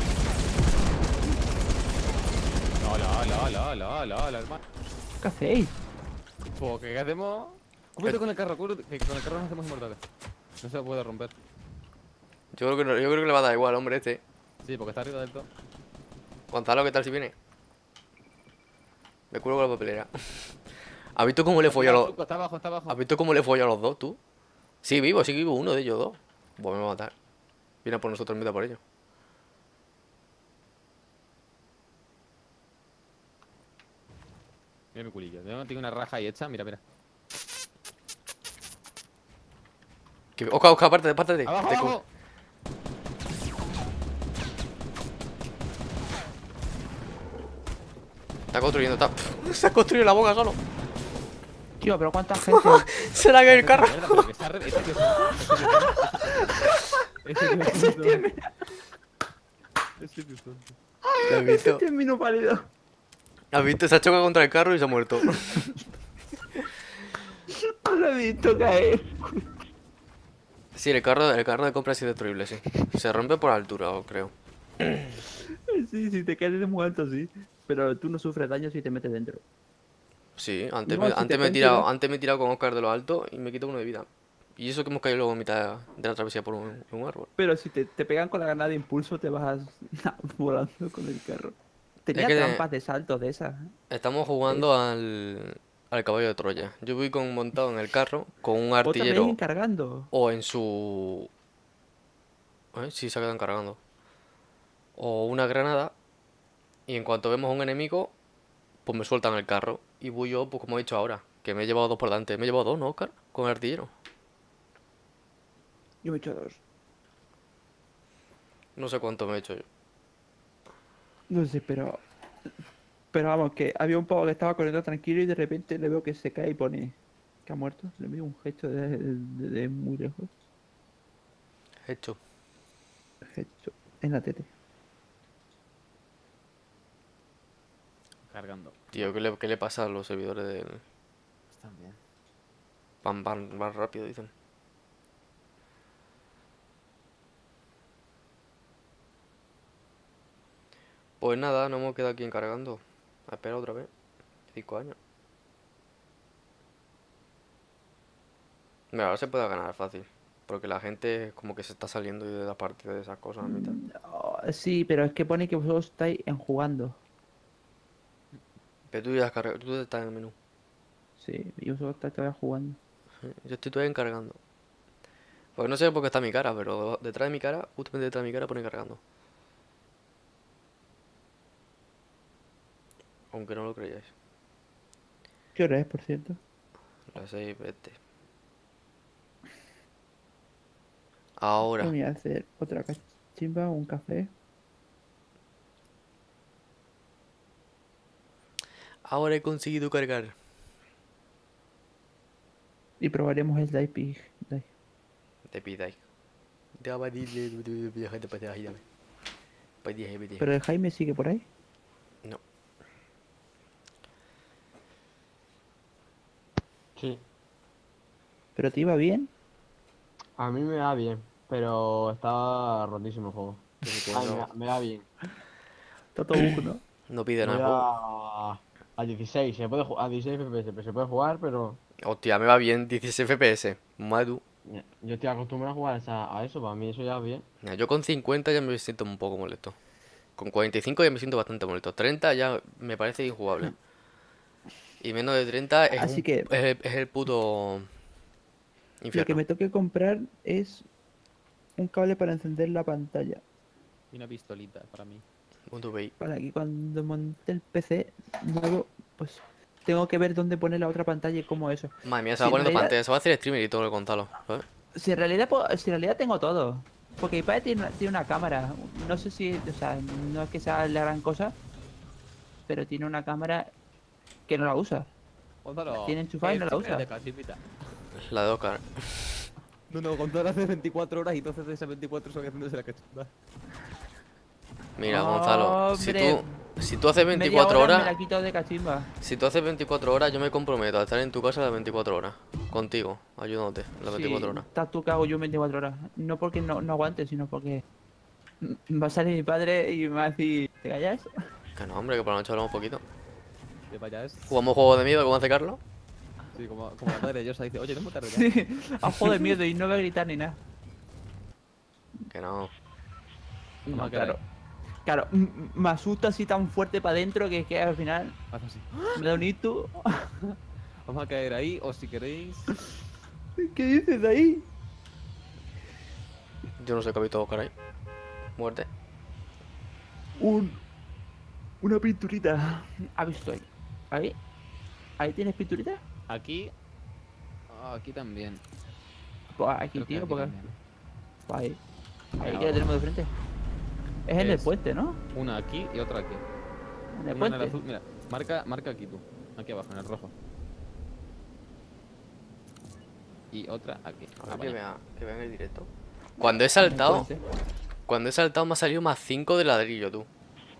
No, la, la, la, la, la, la, hermano. ¿Qué hacéis? Pues, ¿qué hacemos? Cúbrete con el carro, cúbrete, que con el carro nos hacemos inmortales. No se puede romper. Yo creo que no- yo creo que le va a dar igual, hombre, este. Sí, porque está arriba del todo. Gonzalo, ¿qué tal si viene? Me curo con la papelera. ¿Has visto cómo le folló a los... Está abajo, está abajo. ¿Has visto cómo le folló a los dos, tú? Sí, vivo, sí que vivo uno de ellos dos. Pues me va a matar. Viene a por nosotros en vez de a por ellos. Mira mi culillo. Yo tengo una raja ahí hecha, mira, mira. Que... Oscar, Oscar, apártate, apártate. ¡Abajo, Te cu- abajo! Está construyendo, está... Se ha construido la boca solo. Tío, pero ¿cuánta gente? Se le ha caído el carro. Mierda, pero que está re- ese tío es tonto. Ese tío es tonto. Ese tío es tonto. ¿Lo has visto? Termino pálido. ¿Has visto? Se ha chocado contra el carro y se ha muerto. No lo he visto caer. Sí, el carro, el carro de compra es indestruible, sí. Se rompe por altura, creo. Sí, sí, te caes de muy alto, sí. Pero tú no sufres daño si te metes dentro. Sí, antes, No, me, si antes, te me he cuento tirado, yo- antes me he tirado con Oscar de lo alto y me quito uno de vida. Y eso que hemos caído luego en mitad de la travesía por un, un árbol. Pero si te, te pegan con la granada de impulso, te vas volando con el carro. Tenía que te- trampas de salto de esas. ¿eh? Estamos jugando al, al caballo de Troya. Yo voy con, montado en el carro con un Otra vez artillero encargando. o en su... ¿Eh? Sí, se quedan cargando. O una granada. Y en cuanto vemos a un enemigo, pues me sueltan el carro. Y voy yo, pues como he dicho ahora, que me he llevado dos por delante. Me he llevado dos, ¿no, Oscar? Con el artillero. Yo me he hecho dos. No sé cuánto me he hecho yo. No sé, pero. Pero vamos, que había un pavo que estaba corriendo tranquilo y de repente le veo que se cae y pone que ha muerto. Le veo un gesto de, de- de muy lejos. Hecho. Gesto en la tele. Cargando. Tío, ¿qué le, qué le pasa a los servidores del... Están bien. Van, van, van rápido, dicen. Pues nada, nos hemos quedado aquí encargando. A esperar otra vez. Cinco años. Mira, ahora se puede ganar fácil. Porque la gente como que se está saliendo de la parte de esas cosas a mitad. Oh, sí, pero es que pone que vosotros estáis en jugando. Pero tú ya has cargado, tú estás en el menú. Sí, y vosotros estáis todavía jugando. Yo estoy todavía encargando. Pues no sé por qué está mi cara, pero detrás de mi cara, justamente detrás de mi cara pone cargando. Aunque no lo creáis. ¿Qué hora es, por cierto? Las seis veinte. Yo Ahora. voy a hacer otra cachimba, un café. Ahora he conseguido cargar. Y probaremos el Dai Pig. Dai. Te pidáis. Ya va a decirle, gente para allá. Pues dije, dije. Pero el Jaime sigue por ahí. No. Sí, Pero te iba bien. a mí me va bien, pero está rotísimo el juego. Dice que Ay, me, no, va- me va bien. Está todo bug, ¿no? no pide Voy nada el juego. a, a dieciséis, se puede ju- a dieciséis F P S, pero se puede jugar, pero Hostia, me va bien dieciséis F P S. Madre tú. ya- yo estoy acostumbrado a jugar esa- a eso, para mí eso ya es bien. Mira, yo con cincuenta ya me siento un poco molesto. Con cuarenta y cinco ya me siento bastante molesto. treinta ya me parece injugable. Y menos de treinta es, Así un- que- es, el, es el puto Lo infierno. que me toque comprar es un cable para encender la pantalla. Y una pistolita para mí. Punto B I. Para que cuando monte el P C nuevo, pues tengo que ver dónde poner la otra pantalla y cómo eso. Madre mía, se Si va en poniendo realidad- pantalla. Se va a hacer streamer y todo el Gonzalo, ¿sabes? Si en realidad, po- si en realidad tengo todo. Porque mi padre tiene una, tiene una cámara. No sé si, o sea, no es que sea la gran cosa, pero tiene una cámara que no la usa. Gonzalo. Tiene enchufada y no la streamer usa. de Cachipita. La de Oscar. No, no, Gonzalo hace veinticuatro horas y entonces de esas veinticuatro son haciéndose la cachimba. Mira, Gonzalo, si Hombre, tú, si tú haces Media veinticuatro hora me horas, la quito de cachimba. si tú haces veinticuatro horas, yo me comprometo a estar en tu casa las veinticuatro horas. Contigo, ayudándote las veinticuatro Sí, horas. estás tú que hago yo en veinticuatro horas. No porque no, no aguante, sino porque mm, va a salir mi padre y me va a decir, ¿te callas? Que no, hombre, que por la noche hablamos un poquito. De vayas. Jugamos juegos de miedo, como hace Carlos. Sí, como, como la madre de Yosa dice, oye, no es muy tarde ya. Sí, a juego de miedo y no voy a gritar ni nada. Que no. Vamos No, a quedar claro. Claro, m- m- me asusta así tan fuerte para adentro que es que al final Haz así. me da un hito. Vamos a caer ahí, o si queréis. ¿Qué dices de ahí? Yo no sé qué ha visto Oscar ahí. Muerte. Un, una pinturita. ¿Has visto ahí? ¿Ahí? ¿Ahí tienes pinturita? Aquí. Ah, aquí también. Pues aquí, Creo que tío, aquí porque... también. Pues ahí. Ahí Venga, que la tenemos de frente. Es en el Es- puente, ¿no? Una aquí y otra aquí. En el Una en el puente. azul. Mira, marca, marca aquí tú. Aquí abajo, en el rojo. Y otra aquí. A Ah, ver que vale. vea, que vean el directo. Cuando he En el saltado, puente. cuando he saltado me ha salido más cinco de ladrillo, tú.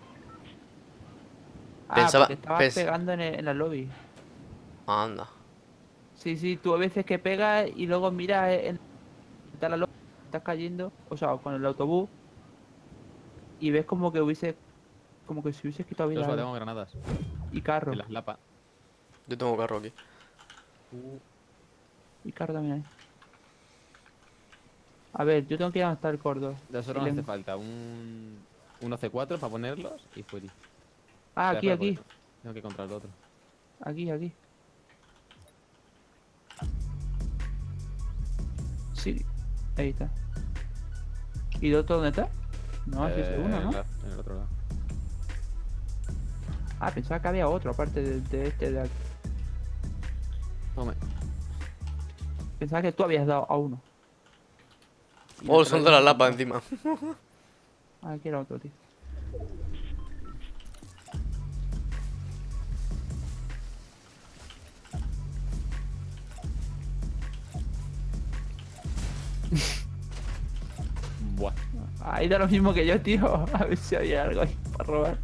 Ah, Pensaba- porque estabas pens- pegando en, el- en la lobby. Anda. Sí, sí, tú a veces que pegas y luego miras en está la lobby, estás cayendo, o sea, con el autobús y ves como que hubiese, como que si hubiese quitado vida Yo solo algo. tengo granadas. Y carro, En las lapas. Yo tengo carro aquí. y carro también hay. A ver, yo tengo que ir a estar el cordo. De solo Y me le- hace falta un. Un C cuatro para ponerlos y fuera. Ah, aquí, Espera, aquí, espera, Tengo que encontrar el otro. aquí, aquí. Sí, ahí está. ¿Y el otro dónde está? No, aquí es Eh, uno, en ¿no? la- En el otro lado. Ah, pensaba que había otro aparte de, de este de aquí. Tome. Pensaba que tú habías dado a uno. Y Oh, no te son lo de las habías lapas encontrado. encima. Ah, aquí era otro, tío. Buah. Ahí da lo mismo que yo, tío. A ver si había algo ahí para robar.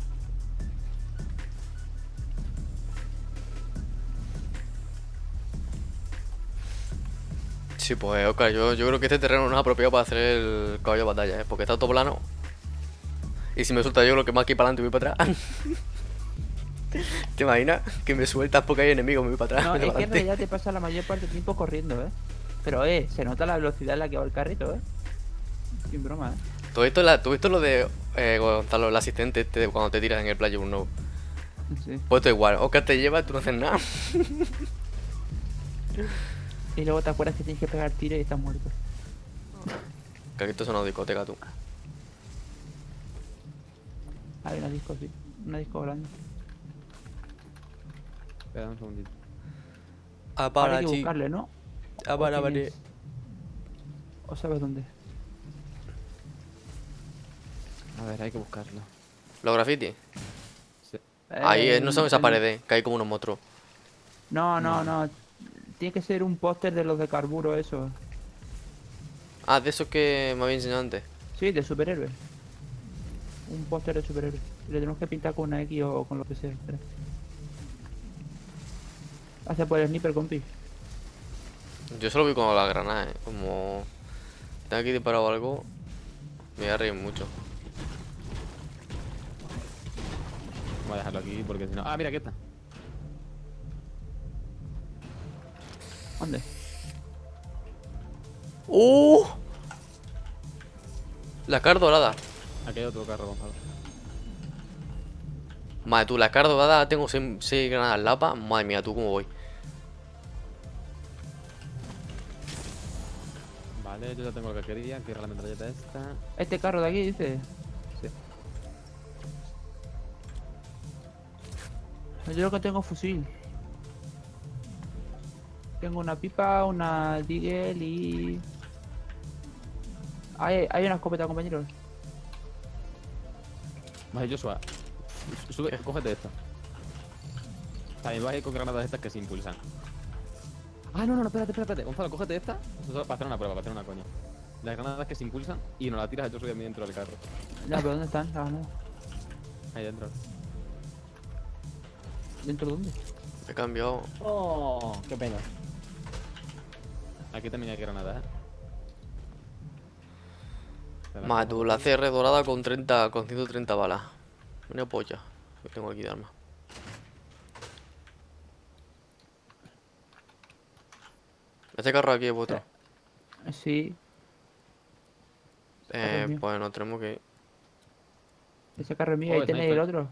Sí, pues, Oscar, yo, yo creo que este terreno no es apropiado para hacer el caballo de batalla, ¿eh? Porque está todo plano. Y si me suelta yo, lo que más aquí para adelante y voy para atrás. ¿Te imaginas? Que me sueltas porque hay enemigos, me voy para atrás. No, me voy es que en para adelante. realidad te pasa la mayor parte del tiempo corriendo, ¿eh? Pero, eh, se nota la velocidad en la que va el carrito, ¿eh? Sin broma, ¿eh? ¿Tú has visto, la, ¿tú has visto lo de eh, Gonzalo, el asistente este, de cuando te tiras en el Player uno? Sí. Pues esto igual, Oscar te lleva y tú no haces nada. Y luego te acuerdas que tienes que pegar tiro y estás muerto. Que aquí esto es una discoteca, tú. Hay una disco, sí. Una disco grande. Espera un segundito. Ahora hay que buscarle, ¿no? Ah, para, ¿O quién para. es? ¿O sabes dónde? A ver, hay que buscarlo. Los grafitis. Sí. Ahí Eh, eh, no son esas en- paredes, que hay como unos monstruos. No, no, no. Tiene que ser un póster de los de carburo, eso. Ah, de esos que me había enseñado antes. Sí, de superhéroe. Un póster de superhéroe. Le tenemos que pintar con una X o con lo que sea. Espera. Hace por el sniper, compi. Yo solo vi con las granadas, ¿eh? Como tengo aquí disparado algo, me voy a reír mucho. Voy a dejarlo aquí porque si no. Ah, mira, aquí está. ¿Dónde? ¡Uh! La car dorada. Aquí hay otro carro, Gonzalo. Madre tú, la car dorada tengo seis granadas lapa. Madre mía, tú cómo voy. Vale, yo ya tengo lo que quería, que era la metralleta esta. Este carro de aquí, dice. Sí. Yo lo que tengo es fusil. Tengo una pipa, una Deagle y... Hay, hay una escopeta, compañeros. Vale, Joshua. Sube, cógete esto. También vas a ir con granadas estas que se impulsan. Ah, no, no, no, espérate, espérate. Gonzalo, cógete esta. Eso es para hacer una prueba, para hacer una coña. Las granadas que se impulsan y nos la tiras a Joshua y a mí dentro del carro. Ya, pero ¿dónde están? Ah, no. Ahí dentro. ¿Dentro de dónde? He cambiado. Oh, qué pena. Aquí también hay granadas, ¿eh? Te las Madre cojo tú, por la aquí. C R dorada con treinta, con ciento treinta balas. Una polla que tengo aquí de arma. Este carro aquí es vuestro. Sí, carro Eh, es mío. pues nos tenemos que ir. ese carro es mío. Oh, Ahí el tenéis el sniper. otro.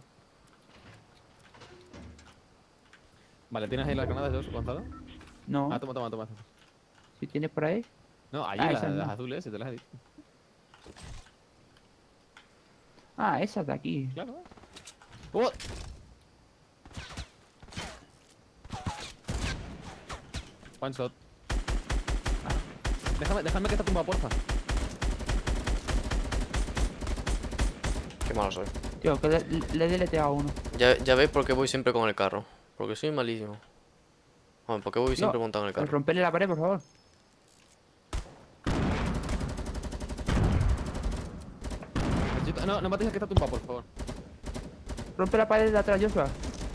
Vale, ¿tienes ahí las granadas, Joshua, Gonzalo? No. Ah, toma, toma, toma. Si tienes por ahí. No, ahí Ah, las, esas no. las azules, si te las he dicho. Ah, esas de aquí. Claro. ¡Oh! One shot. Déjame, déjame que está tumbado, porfa. Qué malo soy. Tío, que le, le he deleteado a uno. Ya, ya veis por qué voy siempre con el carro. Porque soy malísimo. Bueno, ¿por qué voy siempre No, montado en el pues carro? romperle la pared, por favor. Necesito- No, no mates al que está tumbado, por favor. Rompe la pared de atrás, Joshua.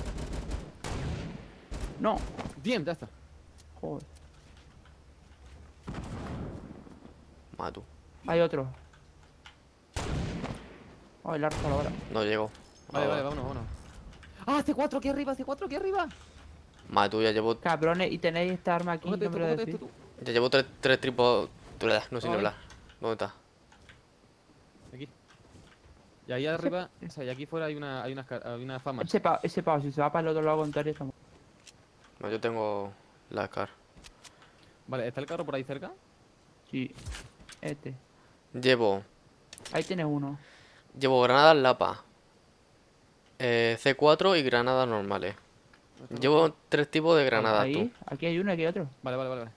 No. Bien, ya está. Joder. Madre tú. Hay otro. Oh, el arco ahora. No llego. Vale, Ah, vale, vámonos, vámonos. ¡Ah, C cuatro aquí arriba! ¡C cuatro aquí arriba! Madre tú, ya llevo, Cabrones, y tenéis esta arma aquí, Cógete no esto, me lo cógete decís. esto tú. ya llevo tres, tres tripos. No sin Ay. hablar. ¿Dónde está? Aquí. Y ahí arriba, o sea, y aquí fuera hay una, hay una, hay una fama. Ese pavo, ese pavo, si se va para el otro lado contrario, estamos. No, yo tengo la car. Vale, ¿está el carro por ahí cerca? Sí. Este. Llevo. Ahí tienes uno. Llevo granadas lapa. Eh, C cuatro y granadas normales. Llevo tres tipos de granadas, Ahí, tú. aquí hay uno, aquí hay otro. Vale, vale, vale. vale.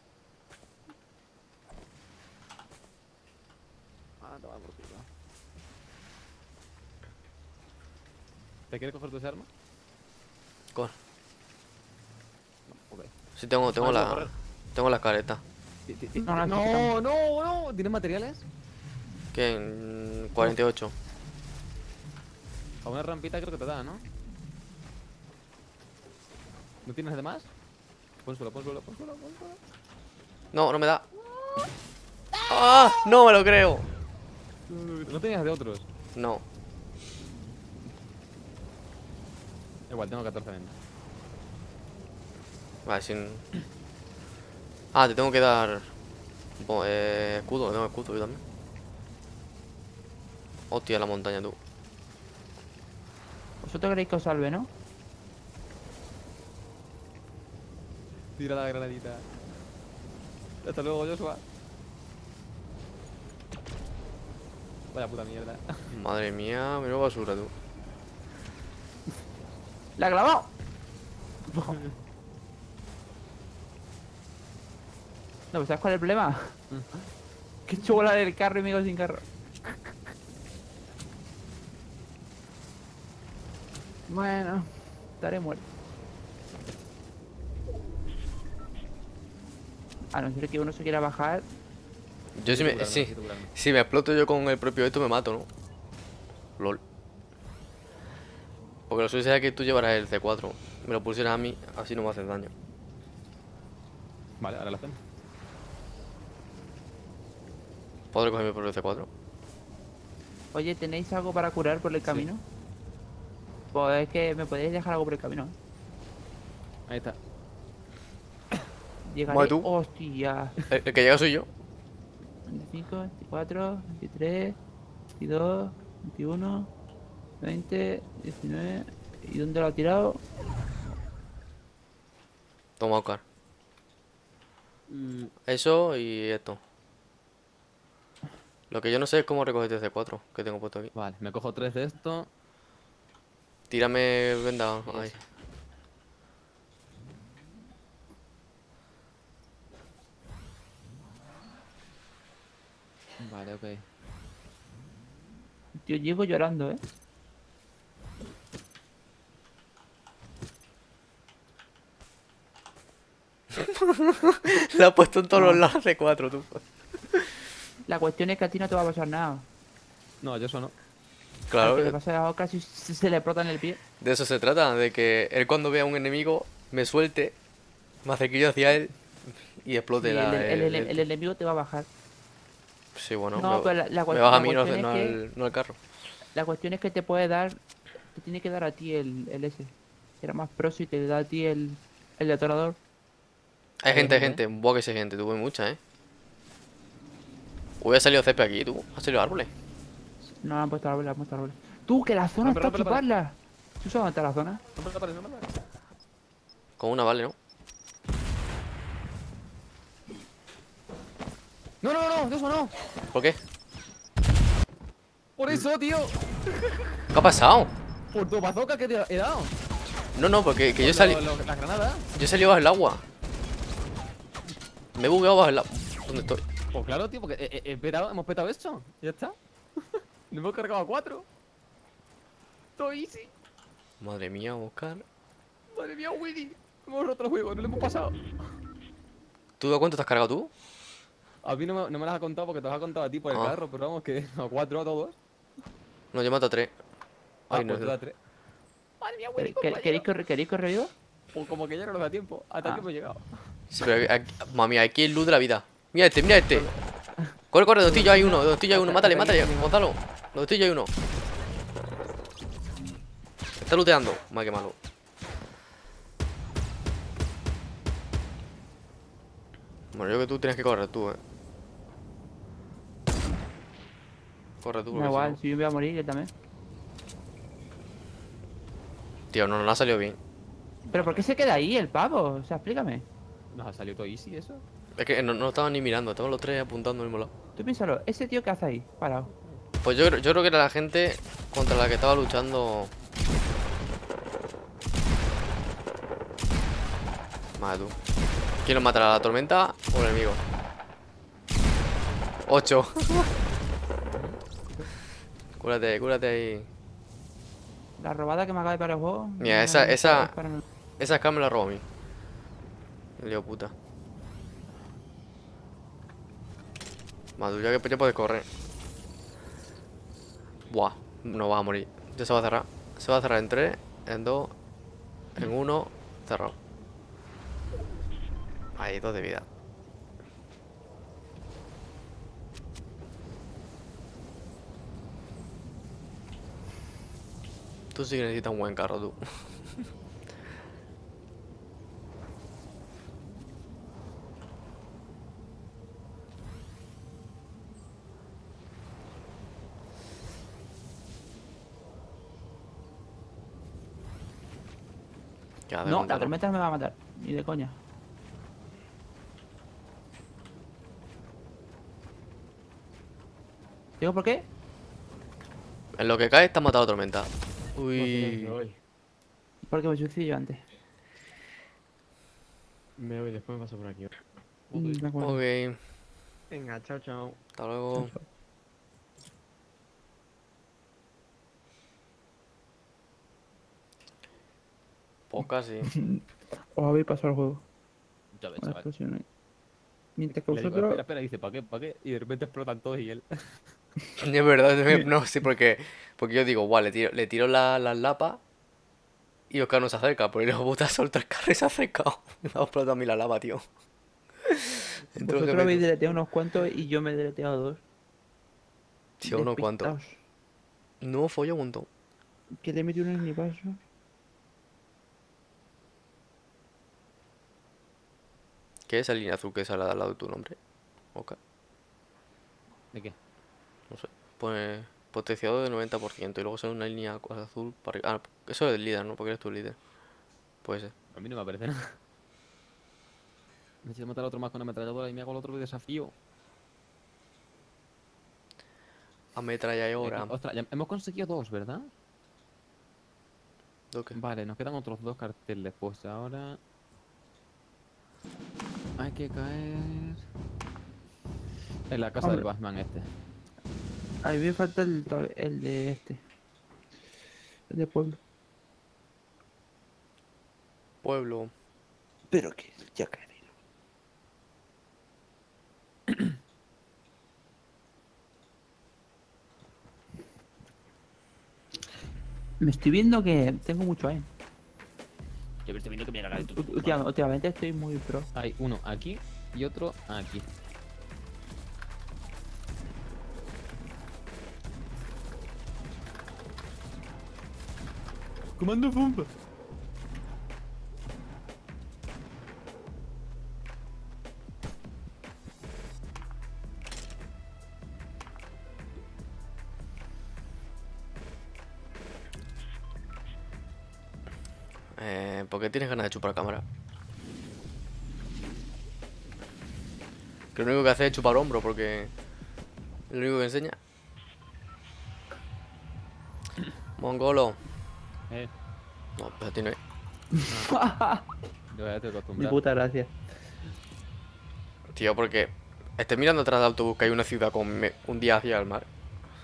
Ah, toma por culo. ¿Te quieres coger tu esa arma? Con. Ok. Sí, tengo, tengo Ah, la. puedo correr. Tengo las caretas. Ti- ti- ti- No, no, No, no, no. ¿Tienes materiales? ¿Qué? En cuarenta y ocho. A una rampita creo que te da, ¿no? ¿No tienes de más? Pon suelo, pon suelo, pon suelo, pon suelo. No, no me da. ¡Ah! No me lo creo. No tenías de otros. No. Igual, tengo catorce vendas. Vale, sin... Ah, te tengo que dar... bo- eh, escudo, tengo escudo yo también. Hostia, la montaña, tú. ¿Vosotros queréis que os salve, no? Tira la granadita. Hasta luego, Joshua. Vaya puta mierda. Madre mía, menuda basura, tú. ¡La ha clavado! No, pues ¿sabes cuál es el problema? Que chola del carro y me quedo sin carro. Bueno, estaré muerto. A no ser que uno se quiera bajar. Yo si me... Sí. Si me exploto yo con el propio esto me mato, ¿no? LOL. Porque lo suyo sería que tú llevaras el C cuatro. Me lo pusieras a mí, así no me haces daño. Vale, ahora lo hacemos. ¿Podré coger mi propio C cuatro? Oye, ¿tenéis algo para curar por el camino? Pues es que me podéis dejar algo por el camino. Ahí está. Llegaré. Mueve tú. Hostia. El, el que llega soy yo. veinticinco, veinticuatro, veintitrés, veintidós, veintiuno, veinte, diecinueve. ¿Y dónde lo ha tirado? Toma, Oscar. Mm, Eso y esto. Lo que yo no sé es cómo recoger este C cuatro que tengo puesto aquí. Vale, me cojo tres de esto. Tírame venda ahí. Vale, ok. Tío, llego llorando, ¿eh? Le ha puesto en todos los lados C cuatro, tú. La cuestión es que a ti no te va a pasar nada. No, yo eso no. Claro, Al que le pasa a Oscar si se, se le explota en el pie. de eso se trata, de que él cuando vea a un enemigo me suelte, me acerque hacia él y explote Sí, la, el, el- el- el- el enemigo te va a bajar. Sí, bueno, No, me, pero la, la me cuestión, baja a la mí, no, cuestión no, es que, el, no el carro. la cuestión es que te puede dar. Te tiene que dar a ti el, el ese. Era más pro si te da a ti el, el detonador. Hay gente, hay ¿eh? gente, buah que sé gente, tuve mucha, eh. Hubiera salido césped aquí, tú, ha salido árboles. No, han puesto árboles, han puesto árboles. Tú, que la zona No, está pero, pero, pero. chuparla. ¿Tú sabes dónde está la zona? No me la pares, no me la pares. Con una vale, ¿no? No, no, no, no, eso no. ¿Por qué? Por eso, tío. ¿Qué ha pasado? Por tu bazooka que te he dado. No, no, porque que yo Por salí, lo- lo- Las granadas. yo salí bajo el agua. Me he bugueado bajo el agua. ¿Dónde estoy? Pues claro, tío, porque he, he- he petado- hemos petado esto. Ya está. Nos hemos cargado a cuatro. Todo easy. Madre mía, Oscar. Madre mía, Willy. Hemos roto el juego, no lo hemos pasado. ¿Tú de cuánto te has cargado tú? A mí no me, no me las ha contado porque te las ha contado a ti por el Ah. carro, pero vamos, que a cuatro a todos. No, yo mato a tres. Ah, Ay, no, pues tú no. da tres. Madre mía, Willy, ¿Quer- quer- ¿Queréis que, re- ¿Queréis que os reviva? Pues como que ya no nos da tiempo. Hasta Ah. aquí hemos llegado. Sí, pero aquí, mami, aquí es luz de la vida. Mira este, mira este. Corre, corre, Dostillo hay uno, Dostillo hay uno, mátale, mátale, Gonzalo. Dostillo hay uno. Está looteando. Madre, qué malo. Bueno, yo que tú tienes que correr tú, eh. Corre tú, Da porque igual, si no- si yo me voy a morir, yo también. Tío, no nos ha salido bien. ¿Pero por qué se queda ahí el pavo? O sea, explícame. Nos ha salido todo easy eso. Es que no, no estaban ni mirando, estaban los tres apuntando al mismo lado. Tú piénsalo, ese tío que hace ahí, parado. Pues yo, creo- yo creo que era la gente contra la que estaba luchando. Madre tú. ¿Quién nos matará, la tormenta o el enemigo? Ocho. Cúrate, cúrate ahí. La robada que me acaba de parar el juego. Mira, no, esa- no, esa- es para mí. Esa Scar me la robó a mí. El lío puta. Madulla que ya puedes correr. Buah, no vas a morir. Ya se va a cerrar. Se va a cerrar en tres, en dos, en uno, cerrado. Ahí, dos de vida. Tú sí que necesitas un buen carro, tú. Ya, de No, la montarlo. tormenta no me va a matar. Ni de coña. ¿Digo por qué? En lo que cae está matado la tormenta. No, Uy. sí, me voy. Porque me suicidio yo antes. Me voy, después me paso por aquí. Mm, de acuerdo. Ok, Venga, chao, chao. hasta luego. Pues casi. Os habéis pasado el juego. Ya ves, Con las chaval. explosiones. Mientras que Le digo, vosotros. espera, espera, y dice, ¿para qué? ¿Para qué? Y de repente explotan todos y él. Es verdad, no, sí, porque, porque yo digo, guau, le tiro, le tiro la- las lapas y Oscar no se acerca, pero el hijo de puta solta el carro y se ha acercado. Me ha explotado a mí la lava, tío. Entre lo que Vosotros habéis meto. deleteado unos cuantos y yo me he deleteado dos. Tío, unos cuantos. Despistaos. No, follo un montón. Que le metí uno en mi paso. ¿Qué es esa línea azul que sale al lado de tu nombre? Oscar, ¿De qué? no sé. Pone potenciador del noventa por ciento y luego sale una línea azul para arriba. Ah, eso es el líder, ¿no? Porque eres tu líder. Puede ser. A mí no me aparece nada. Necesito matar a otro más con una ametralladora y me hago el otro desafío. Ametralladora. Eh, ostras, ya hemos conseguido dos, ¿verdad? ¿Lo qué? Vale, nos quedan otros dos carteles. Pues ahora... Hay que caer... En la casa Hombre. del Batman este. A mí me falta el, to- el de este. El de pueblo. Pueblo. Pero que ya caeré. Me estoy viendo que tengo mucho aim. Yo me estoy viendo que me haga esto. Últimamente, últimamente estoy muy pro. Hay uno aquí y otro aquí. Comando Fumba. Eh, ¿por qué tienes ganas de chupar cámara? Que lo único que hace es chupar hombro porque es lo único que enseña. Mongolo. Eh, No, pero tiene. yo ya estoy Mi acostumbrado. puta gracia. Tío, porque esté mirando atrás del autobús que hay una ciudad con me- un día hacia el mar.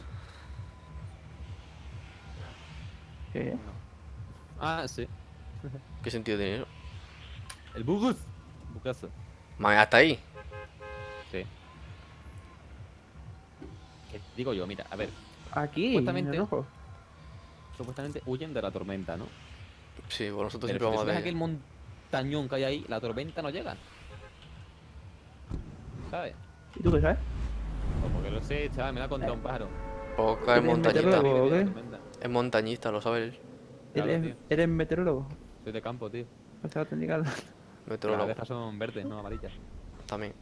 ¿Qué? Ah, sí. ¿Qué sentido tiene eso? El Bugus. Bucazo. Mami, hasta ahí. Sí. ¿Qué digo yo? Mira, a ver. Aquí, en Supuestamente- el rojo. Supuestamente huyen de la tormenta, ¿no? Sí, pues nosotros Pero siempre si vamos ves de aquel ella. montañón que hay ahí, la tormenta no llega. ¿Sabes? ¿Y tú qué sabes? Pues porque lo sé, chaval, me la ha contado un pájaro. Oscar es ¿Eres montañista. meteorólogo? Vive de la qué? tormenta. Es montañista, lo sabe él. Claro, ¿Eres, tío. ¿Eres meteorólogo? Soy de campo, tío. O sea, técnica. Pero las Meteorólogo. abejas son verdes, no amarillas. También.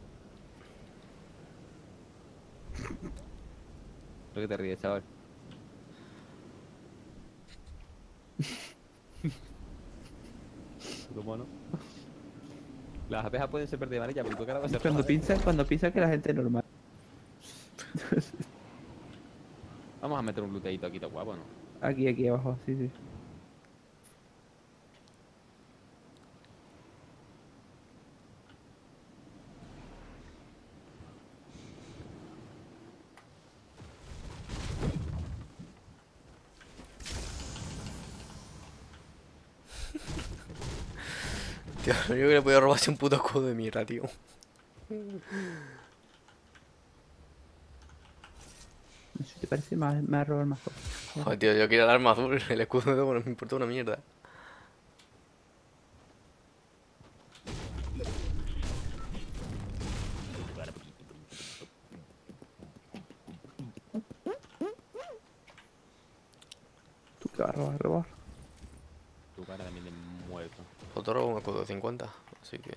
¿Por qué te ríes, chaval? Puto mono. Las abejas pueden ser verde y amarillas, pero tu cara va a ser Cuando roja, ¿eh? piensas, cuando piensas que la gente es normal. Vamos a meter un luteadito aquí, todo guapo, ¿no? Aquí, aquí abajo, sí, sí. Tío, lo único que le podía robar es un puto escudo de mierda, tío. Si te parece, me va me va a robar más cosas. Joder, tío, yo quiero el arma azul. El escudo de bueno, me importa una mierda. Tú que vas a robar, a robar. Tu cara también de muerto. Otro robo un escudo de cincuenta. Así que.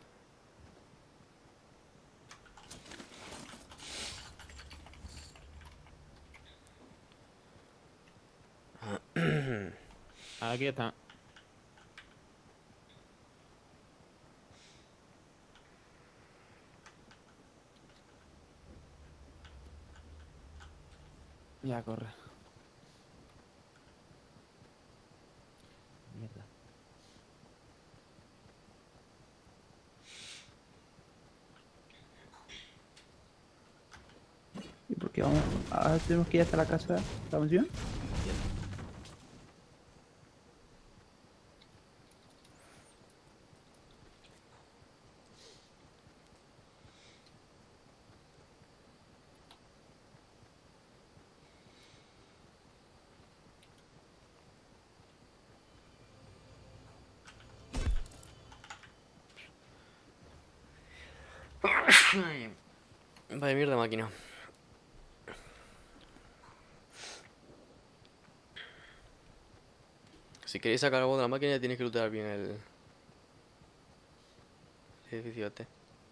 Aquí está. Ya corre. Mierda. ¿Y por qué vamos? Ahora tenemos que ir hasta la casa de la mansión. Vaya mierda máquina. Si queréis sacar algo de la máquina tienes que lootear bien el edificio este.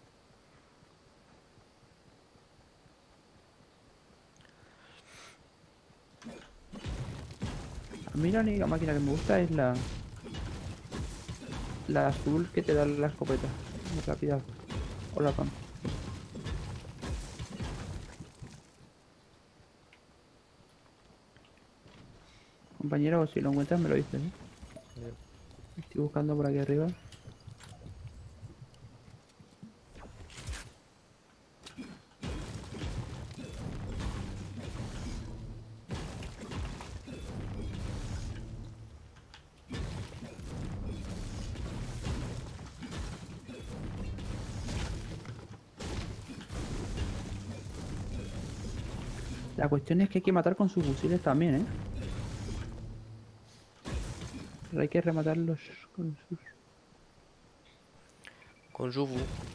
A mí la única máquina que me gusta es la... La azul que te da la escopeta. Muy rápida. O la pan. Compañero, si lo encuentras me lo dices, ¿eh? Estoy buscando por aquí arriba. La cuestión es que hay que matar con sus fusiles también, ¿eh? Pero hay que rematarlos con sus... Con Sufu.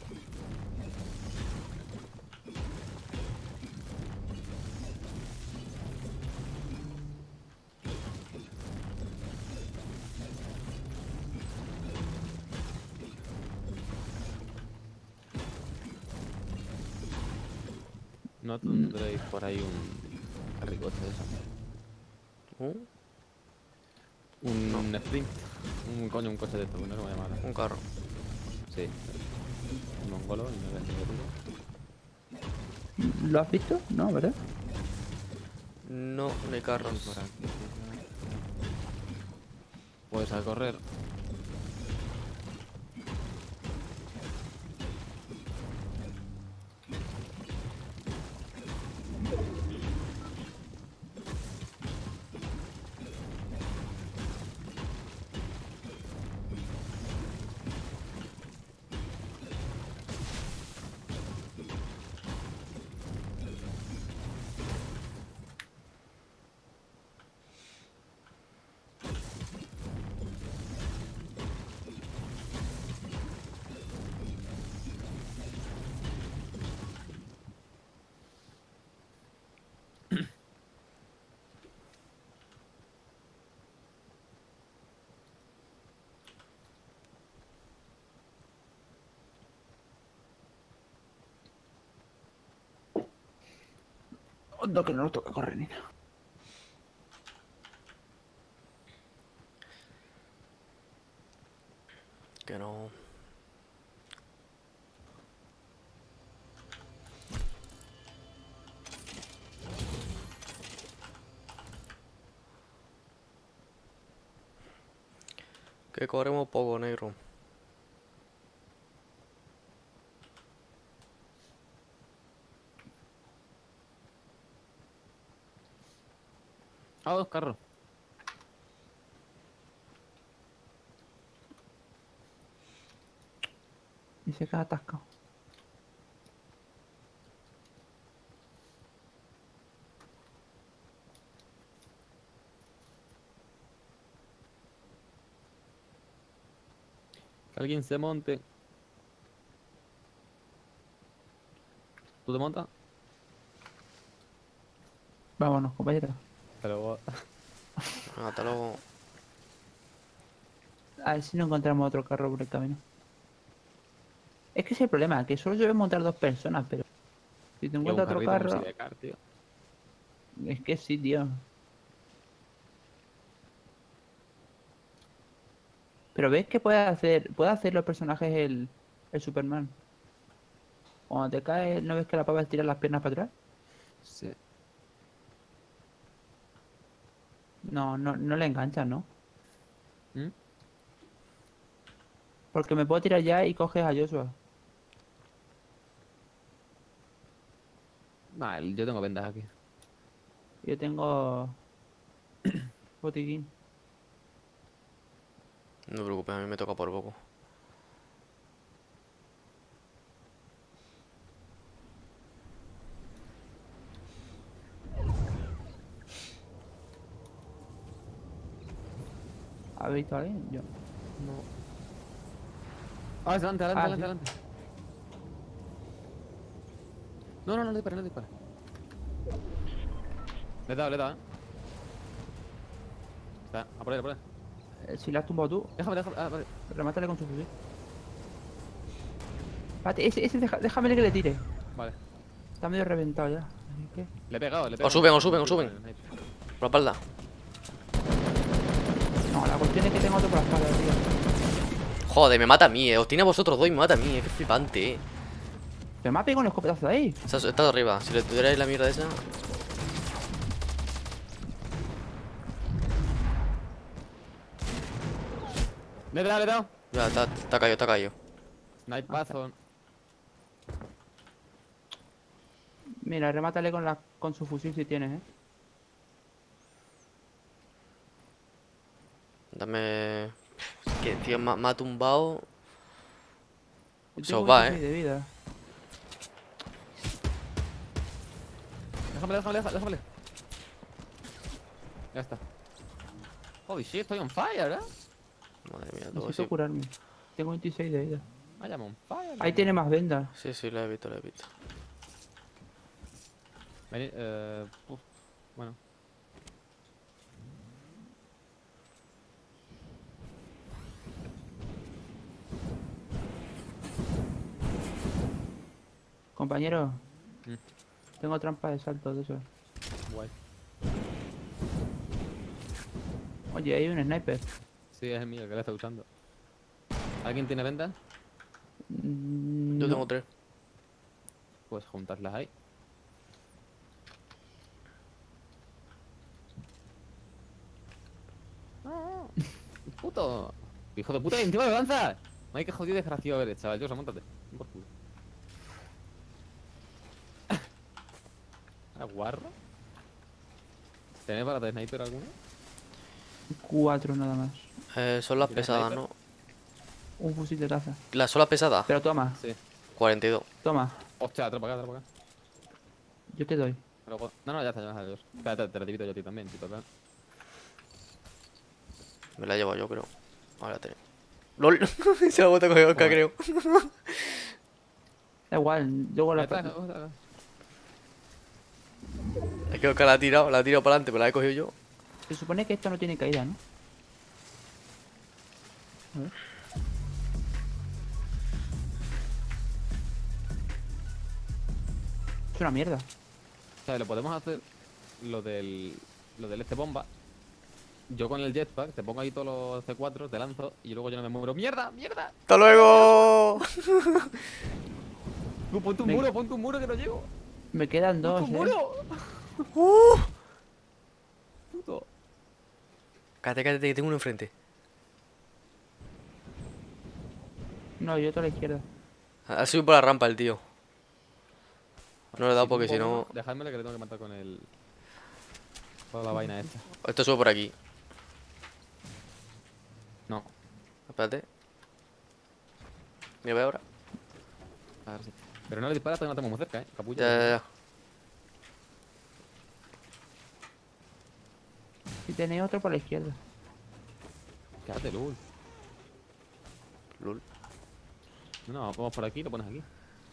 No tendréis por ahí un carricoche de eso. Uh, Un sprint. Un coño, un coche de esto, no sé cómo llamarlo. un carro. Sí. Un mongolo y no sé qué tiro. ¿Lo has visto? No, ¿verdad? No, no hay carros. Por aquí. Puedes a correr. No, que no nos toca correr ni nada. Que no. Que corremos poco, negro. Ah, dos carros. Y se queda atascado. Que alguien se monte. ¿Tú te montas? Vámonos, compañero. Pero Venga, hasta luego. A ver si no encontramos otro carro por el camino. Es que ese es el problema, que solo se deben montar dos personas, pero si te tío, un encuentras otro carrito como carro, sidecar, tío. es que sí, tío. Pero ves que puede hacer, puede hacer los personajes el, el Superman. Cuando te caes, ¿no ves que la pava estira las piernas para atrás? Sí. No, no, no le enganchas, ¿no? ¿Mm? Porque me puedo tirar ya y coges a Joshua. Nah, el- yo tengo vendas aquí. Yo tengo botiquín. No te preocupes, a mí me toca por poco. ¿Has visto a alguien? Yo. No. Ah, adelante, adelante, Ah, adelante, sí. adelante. No, no, no le dispares, no le dispares. Le he dado, le he dado, eh. Está, a por él, a por él. Eh, Si la has tumbado tú, Déjame, déjame. Ah, vale. remátale con su fusil. Espérate, ese, ese deja- déjamele que le tire. Vale. Está medio reventado ya. Así que... Le he pegado, le he pegado. suben, os suben, os suben. Por la espalda. No, la cuestión es que tengo otro por la espalda, tío. Joder, me mata a mí, eh. Os tiene a vosotros dos y me mata a mí, eh. Qué flipante, eh. Pero me ha pegado un escopetazo de ahí. Está, está arriba. Si le tuvierais la mierda esa. Le he dado, le he dado. Ya, está, está caído, está caído. Snipazo. Mira, remátale con la con su fusil si tienes, eh. Dame. Es que, tío, me, ha- me ha tumbado. Yo Se tengo os va, veintiséis eh. de vida. Déjame, déjame, déjame, déjame. Ya está. Holy shit, estoy on fire, ¿eh? Madre mía, todo Necesito así. curarme. Tengo veintiséis de vida. I am on fire. Ahí tiene más vendas. Sí, sí, lo he visto, lo he visto. Vení, eh. Uf, bueno. Compañero. Mm. Tengo trampa de salto de eso. Guay. Oye, hay un sniper. Sí, es el mío, el que le está usando. ¿Alguien tiene vendas? Mm, Yo no. tengo tres. Pues juntarlas ahí. ¡Puto! ¡Hijo de puta! ¡Y encima me lanza! No hay que jodido desgraciado eres, chaval. Yo, montate. Ven por culo. ¿A guarro? ¿Tenés balas de sniper alguna? Cuatro nada más. Eh, son las ¿Tienes pesadas, sniper? ¿no? Un fusil de caza. Las son las pesadas. Pero toma, Sí. cuarenta y dos. toma. Hostia, atrapa acá, atrapa acá. Yo te doy. Luego... No, no, ya está, ya está, adiós. Espérate, te recibito yo a ti también, si total. Me la llevo yo, creo. Ahora la tengo. ¡Lol! Se la bota con Oscar, Joder. creo. Da igual, luego Ya la... está, ya está. Es que Oscar la ha tirado, la ha tirado para adelante, pero la he cogido yo. Se supone que esto no tiene caída, ¿no? A ver. Es una mierda. O sea, lo podemos hacer lo del, lo del este bomba. Yo con el jetpack te pongo ahí todos los C cuatro, te lanzo y luego yo no me muero. ¡Mierda! ¡Mierda! ¡Hasta luego! Tú ponte un Venga. muro, ponte un muro que no llego. Me quedan ¡Ponte dos, un eh. muro! ¡Uh! Puto. Cállate, cállate, que tengo uno enfrente. No, yo otro a la izquierda. Ha subido por la rampa el tío. No le he dado Si porque si tumbo no. uno, dejádmelo que le tengo que matar con el... Toda la vaina esta. Esto sube por aquí. No. Espérate. Mira, ve ahora. A ver si... Pero no le disparas hasta que no estamos muy cerca, eh. Capullo. Ya, ya, ya. Si tenéis otro por la izquierda. Quédate, Lul. Lul. No, no, vamos por aquí, lo pones aquí.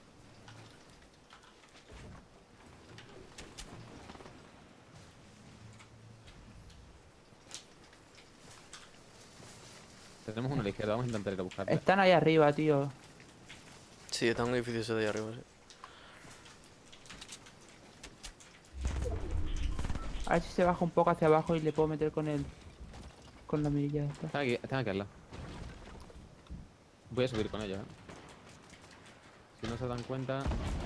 Tenemos uno a la izquierda, vamos a intentar ir a buscarle. Están ahí arriba, tío. Sí, está en un edificio ese de ahí arriba, sí. A ver si se baja un poco hacia abajo y le puedo meter con el... Con la mirilla esta. Están aquí, están aquí al lado. Voy a subir con ellos, eh. Si no se dan cuenta...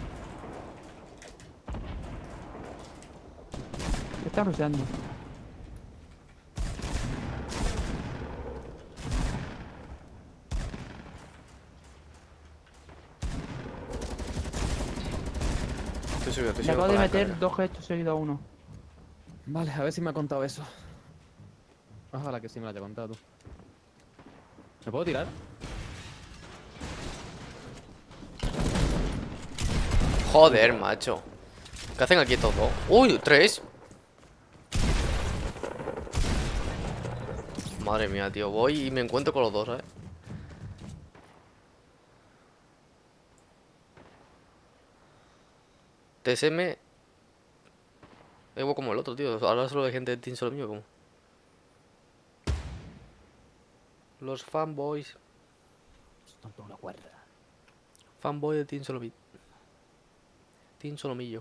Están rusheando. Estoy subido, estoy Le subido acabo por de la meter descarga. dos gestos seguidos a uno. Vale, a ver si me ha contado eso. Ojalá que sí me lo haya contado tú. ¿Me puedo tirar? Joder, macho. ¿Qué hacen aquí todos? ¡Uy! ¡Tres! Madre mía, tío. Voy y me encuentro con los dos, ¿sabes? T S M. Igual como el otro, tío. Ahora solo hay gente de Team Solo mío, como. Los fanboys. Tonto una cuerda. Fanboy de Team Solomillo. Team Solomillo.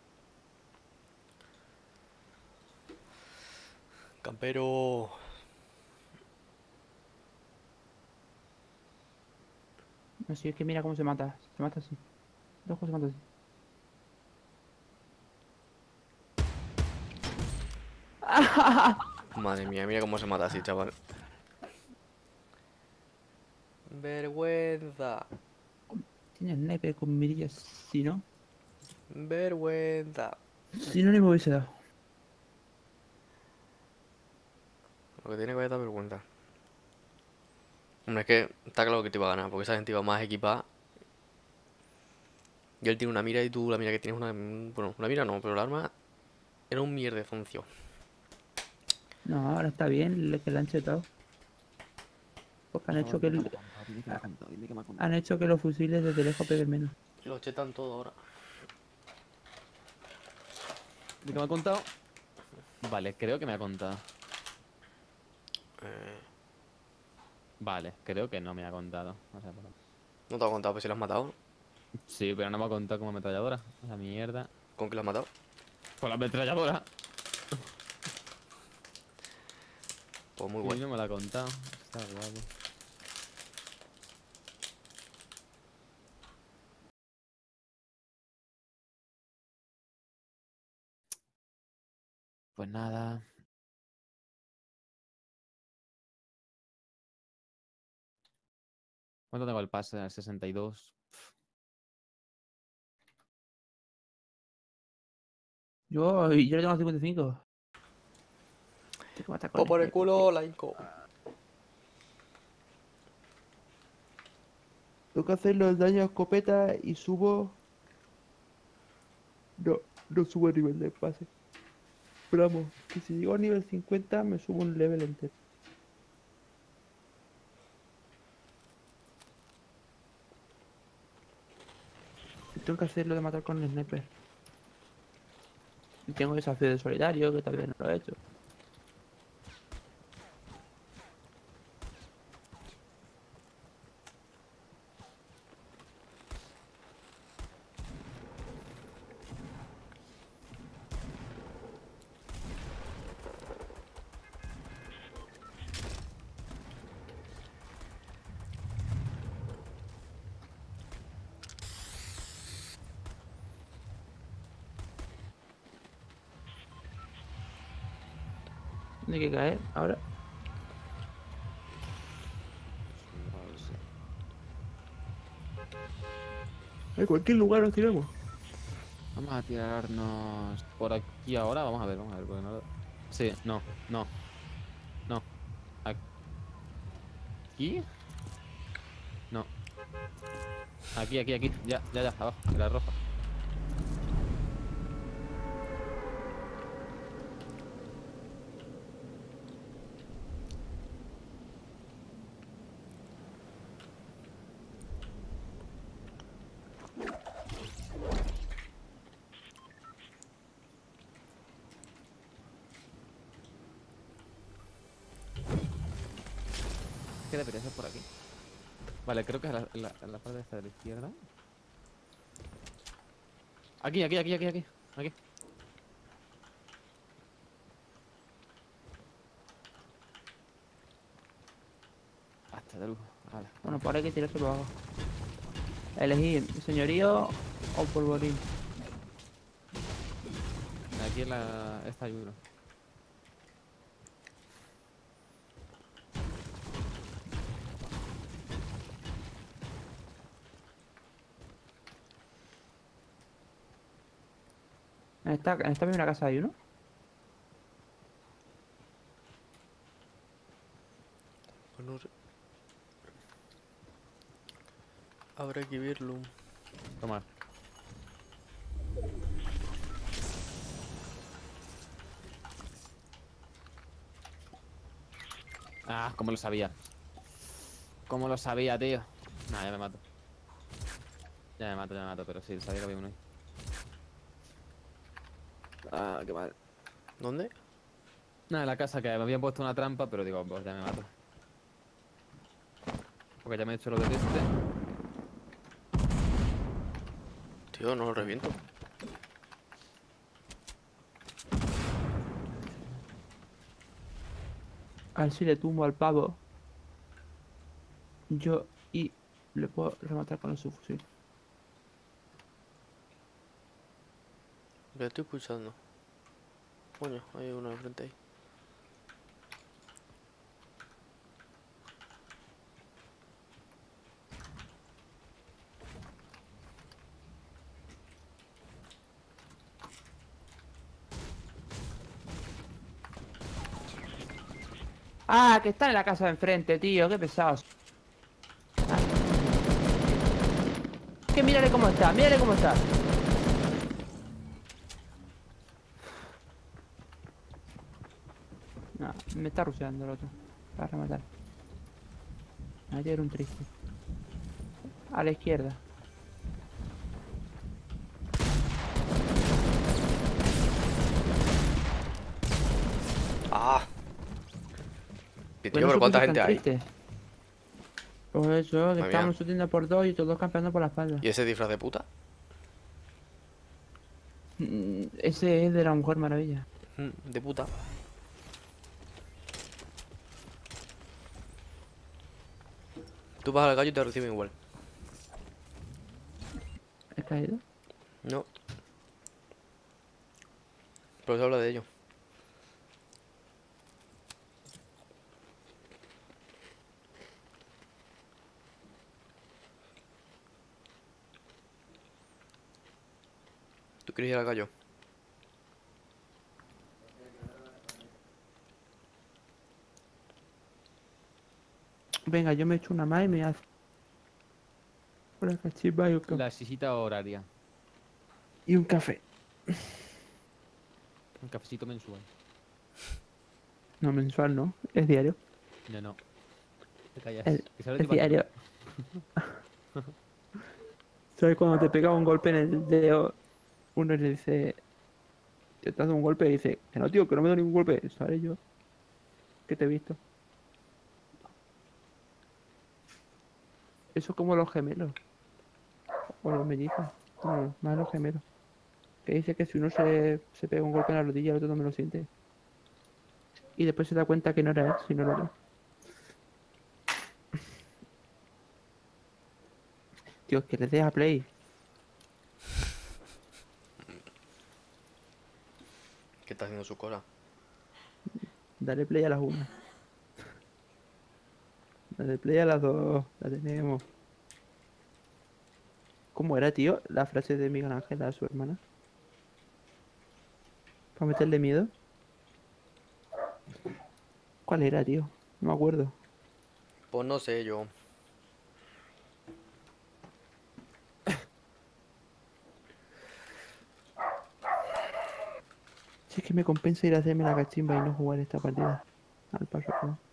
Campero. No sé, es que mira cómo se mata. Se mata así. Loco se mata así. Madre mía, mira cómo se mata así, chaval. Vergüenza. Tiene sniper con mirillas. Si no, Vergüenza. si no, ni me hubiese dado. Lo que tiene que dar vergüenza. Hombre, es que está claro que te iba a ganar, porque esa gente iba más equipada. Y él tiene una mira y tú la mira que tienes una... Bueno, una mira no, pero el arma era un mierdefoncio. No, ahora está bien le- que le han chetado. Porque han hecho que el- Dime que me ha contado, dime que me ha contado. han hecho que los fusiles desde lejos peguen menos. Lo chetan todo ahora. Dime que me ha contado. Vale, creo que me ha contado. Eh, Vale, creo que no me ha contado. O sea, pero- no te lo he contado, pues si lo has matado. Sí, pero no me ha contado como ametralladora. La mierda. ¿Con qué lo has matado? Con la ametralladora. Pues muy Y bueno. no me la ha contado. Está guapo. Pues nada. ¿Cuánto tengo el pase? Al sesenta y dos. Yo, yo le tengo cincuenta y cinco. Tengo que matar con Pues por el sniper, culo, tío. la inco. Tengo que hacer los daños a escopeta y subo. No, no subo el nivel de pase. Pero vamos, que si llego a nivel cincuenta me subo un level entero. Y tengo que hacer lo de matar con el sniper. Y tengo desafío de solidario que todavía no lo he hecho. Tiene que caer ahora. En cualquier lugar nos tiramos. Vamos a tirarnos por aquí ahora. Vamos a ver, vamos a ver. Porque no... lo- Sí, no, no. No. ¿Aquí? No. Aquí, aquí, aquí. Ya, ya, ya. Abajo. En la roja. que debería ser por aquí. Vale, creo que es la, la, la parte esta de la izquierda. Aquí, aquí, aquí, aquí, aquí. Aquí. Hasta de lujo. Vale. Bueno, por ahí hay que tirarse por abajo. Elegir señorío o polvorín. Aquí en la... esta hay uno. En esta, en esta misma casa hay uno. Bueno, re- habrá que verlo. Toma. Ah, como lo sabía. Como lo sabía, tío. Nah, ya me mato. Ya me mato, ya me mato, pero sí, sabía que había uno ahí. Ah, qué mal. ¿Dónde? Nada, en la casa que me habían puesto una trampa, pero digo, pues ya me mato. Porque ya me he hecho lo del este. Tío, no lo reviento. A ver si le tumbo al pavo. Yo y le puedo rematar con el subfusil. Ya estoy escuchando. Coño, hay uno enfrente ahí. Ah, que está en la casa de enfrente, tío. Qué pesados. Ah. Que mírale cómo está, mírale cómo está. No, me está ruseando el otro. Para rematar. Ahí era un triste. A la izquierda. ¡Ah! Que tío, Pues no pero se ¿cuánta puso gente tan hay? triste. Pues eso, que Madre estábamos mía. subiendo por dos y todos campeando por la espalda. ¿Y ese disfraz de puta? Mm, Ese es de la Mujer Maravilla. Mm, De puta. Tú vas al gallo y te reciben igual. ¿Has caído? No. Pero se habla de ello. ¿Tú quieres ir al gallo? Venga, yo me echo una más y me hace. Una cachimba y un café. La sisita horaria. Y un café. Un cafecito mensual. No, mensual no, es diario. No, no. Te callas. Es, Que se abre es tu patrón. diario. ¿Sabes cuando te pega un golpe en el dedo? Uno le dice. Te estás dando un golpe y dice. Que no, tío, que no me doy ningún golpe. ¿Sabes yo? Que te he visto. Eso es como los gemelos. O los mellizos. No, más los gemelos. Que dice que si uno se, se pega un golpe en la rodilla, el otro también lo siente. Y después se da cuenta que no era él, sino el otro. Tío, que le des a play. ¿Qué está haciendo su cola? Dale play a las una. Dale play a las dos. La tenemos. ¿Cómo era, tío? La frase de Miguel Ángel a su hermana. Para meterle miedo. ¿Cuál era, tío? No me acuerdo. Pues no sé yo. Si es que me compensa ir a hacerme la cachimba y no jugar esta partida. Al paso que no.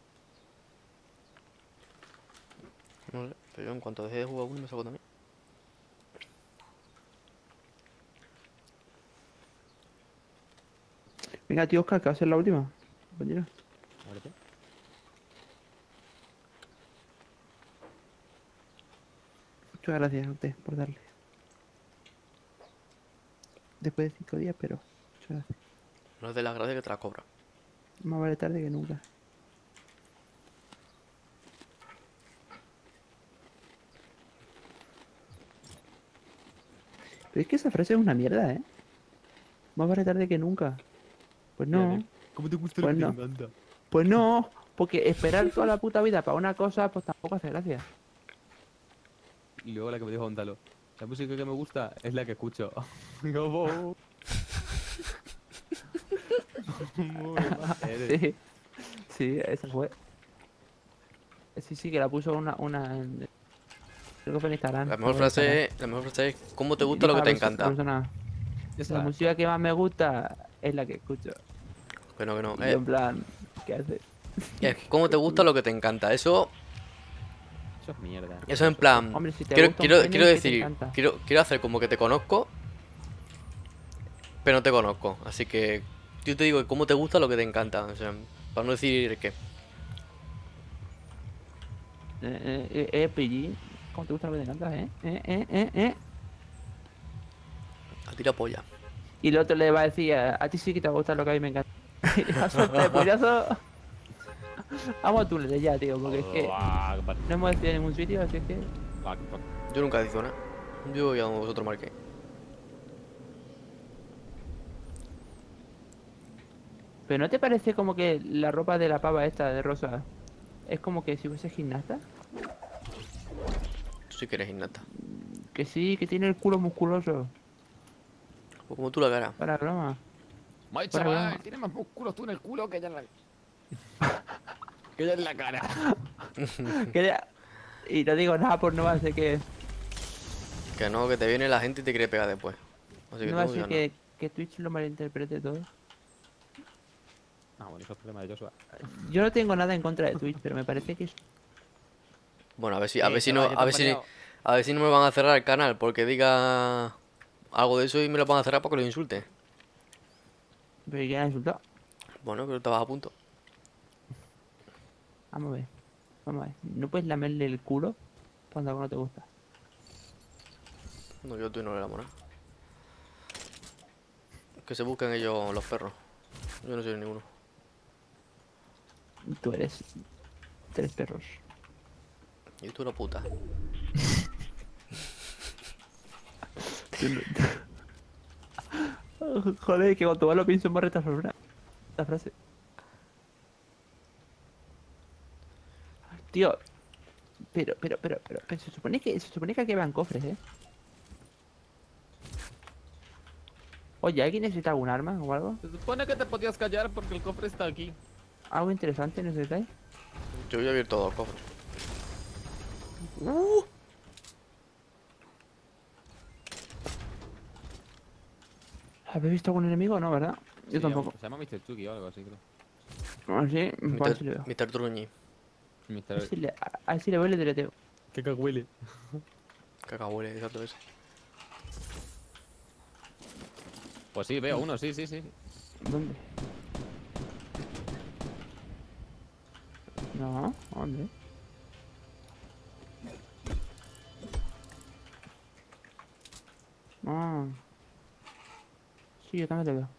No sé. Pero yo en cuanto deje de jugar uno me saco también. Venga, tío Oscar, que va a ser la última. Compañero. Ábrete. Muchas gracias a usted por darle. Después de cinco días, pero muchas gracias. No es de las gracias que te la cobra. Más vale tarde que nunca. Pero es que esa frase es una mierda, ¿eh? Más vale tarde que nunca. Pues no, ¿Cómo te gusta Pues lo no. que te encanta? pues no. Porque esperar toda la puta vida para una cosa, pues tampoco hace gracia. Y luego la que me dijo Gonzalo. La música que me gusta es la que escucho. ¿Cómo? Muy mal eres. Sí, sí, esa fue. Sí, sí, que la puso una, una en... Creo que fue en Instagram. La mejor Fue en Instagram. frase es, la mejor frase es ¿cómo te gusta lo Dijo que la te perso- la encanta? persona, Esa- la música que más me gusta es la que escucho. Que no, que no. Y Eh, yo en plan, ¿qué hace? es ¿cómo te gusta lo que te encanta? Eso, Eso es mierda. eso en plan... Hombre, si te Quiero, gusta un quiero, pene, quiero ¿qué te decir, encanta? quiero, quiero hacer como que te conozco, pero no te conozco. Así que yo te digo cómo te gusta lo que te encanta. O sea, para no decir qué. Eh, eh, eh, P G, ¿cómo te gusta lo que te encanta, eh? Eh, eh, eh, eh. A tira polla. Y el otro le va a decir, a, a ti sí que te gusta lo que a mí me encanta. Y la suelta de pollazo. Vamos a túneles ya, tío, porque es que Buah, qué par- no hemos decidido en ningún sitio, así es que... buah, qué par- Yo nunca he dicho nada. Yo voy a vosotros marqué. ¿Pero no te parece como que la ropa de la pava esta de rosa es como que si fuese gimnasta? Tú sí que eres innata. Que sí, que tiene el culo musculoso. O como tú la cara. Para broma. Ay, Para chaval, broma. tienes más músculos tú en el culo que ella en la... que ella en la cara. Que ya- Y no digo nada por no va a ser que... Que no, que te viene la gente y te quiere pegar después. Así que No va a tú ser ya no. que, que Twitch lo malinterprete todo. Ah, bueno, eso es problema de Joshua. Yo no tengo nada en contra de Twitch, pero me parece que es... Bueno, a ver si, a Eh, ver si chaval, no, yo te a he ver si, mareado. a ver si no me van a cerrar el canal porque diga algo de eso y me lo van a cerrar porque lo insulte. Pero ¿quién ha insultado? Bueno, pero estabas a punto. Vamos a ver. Vamos a ver. ¿No puedes lamerle el culo cuando algo no te gusta? No, yo tú no le damos nada. Que se busquen ellos los perros. Yo no soy ninguno. Tú eres... Tres perros. Y tú una puta. Joder, que cuando más lo pienso más retrasada esta frase. Tío, pero, pero, pero, pero, pero se supone que se supone que aquí van cofres, ¿eh? Oye, ¿alguien necesita algún arma o algo? Se supone que te podías callar porque el cofre está aquí. ¿Algo interesante necesitáis? Yo voy a abrir todos los cofres. ¿Habéis visto algún enemigo? No, ¿verdad? Yo Sí, tampoco. Se llama mister Chucky o algo así, creo. Ah, sí, pues a ver si le veo. mister Truñi. A ver mister si le, a, a ver si le veo y le deleteo. ¿Qué caguele? Cacahuele, exacto eso. Pues sí, veo uno, sí, sí, sí. ¿Dónde? No, ¿dónde? Ah. Sí, yo también te veo.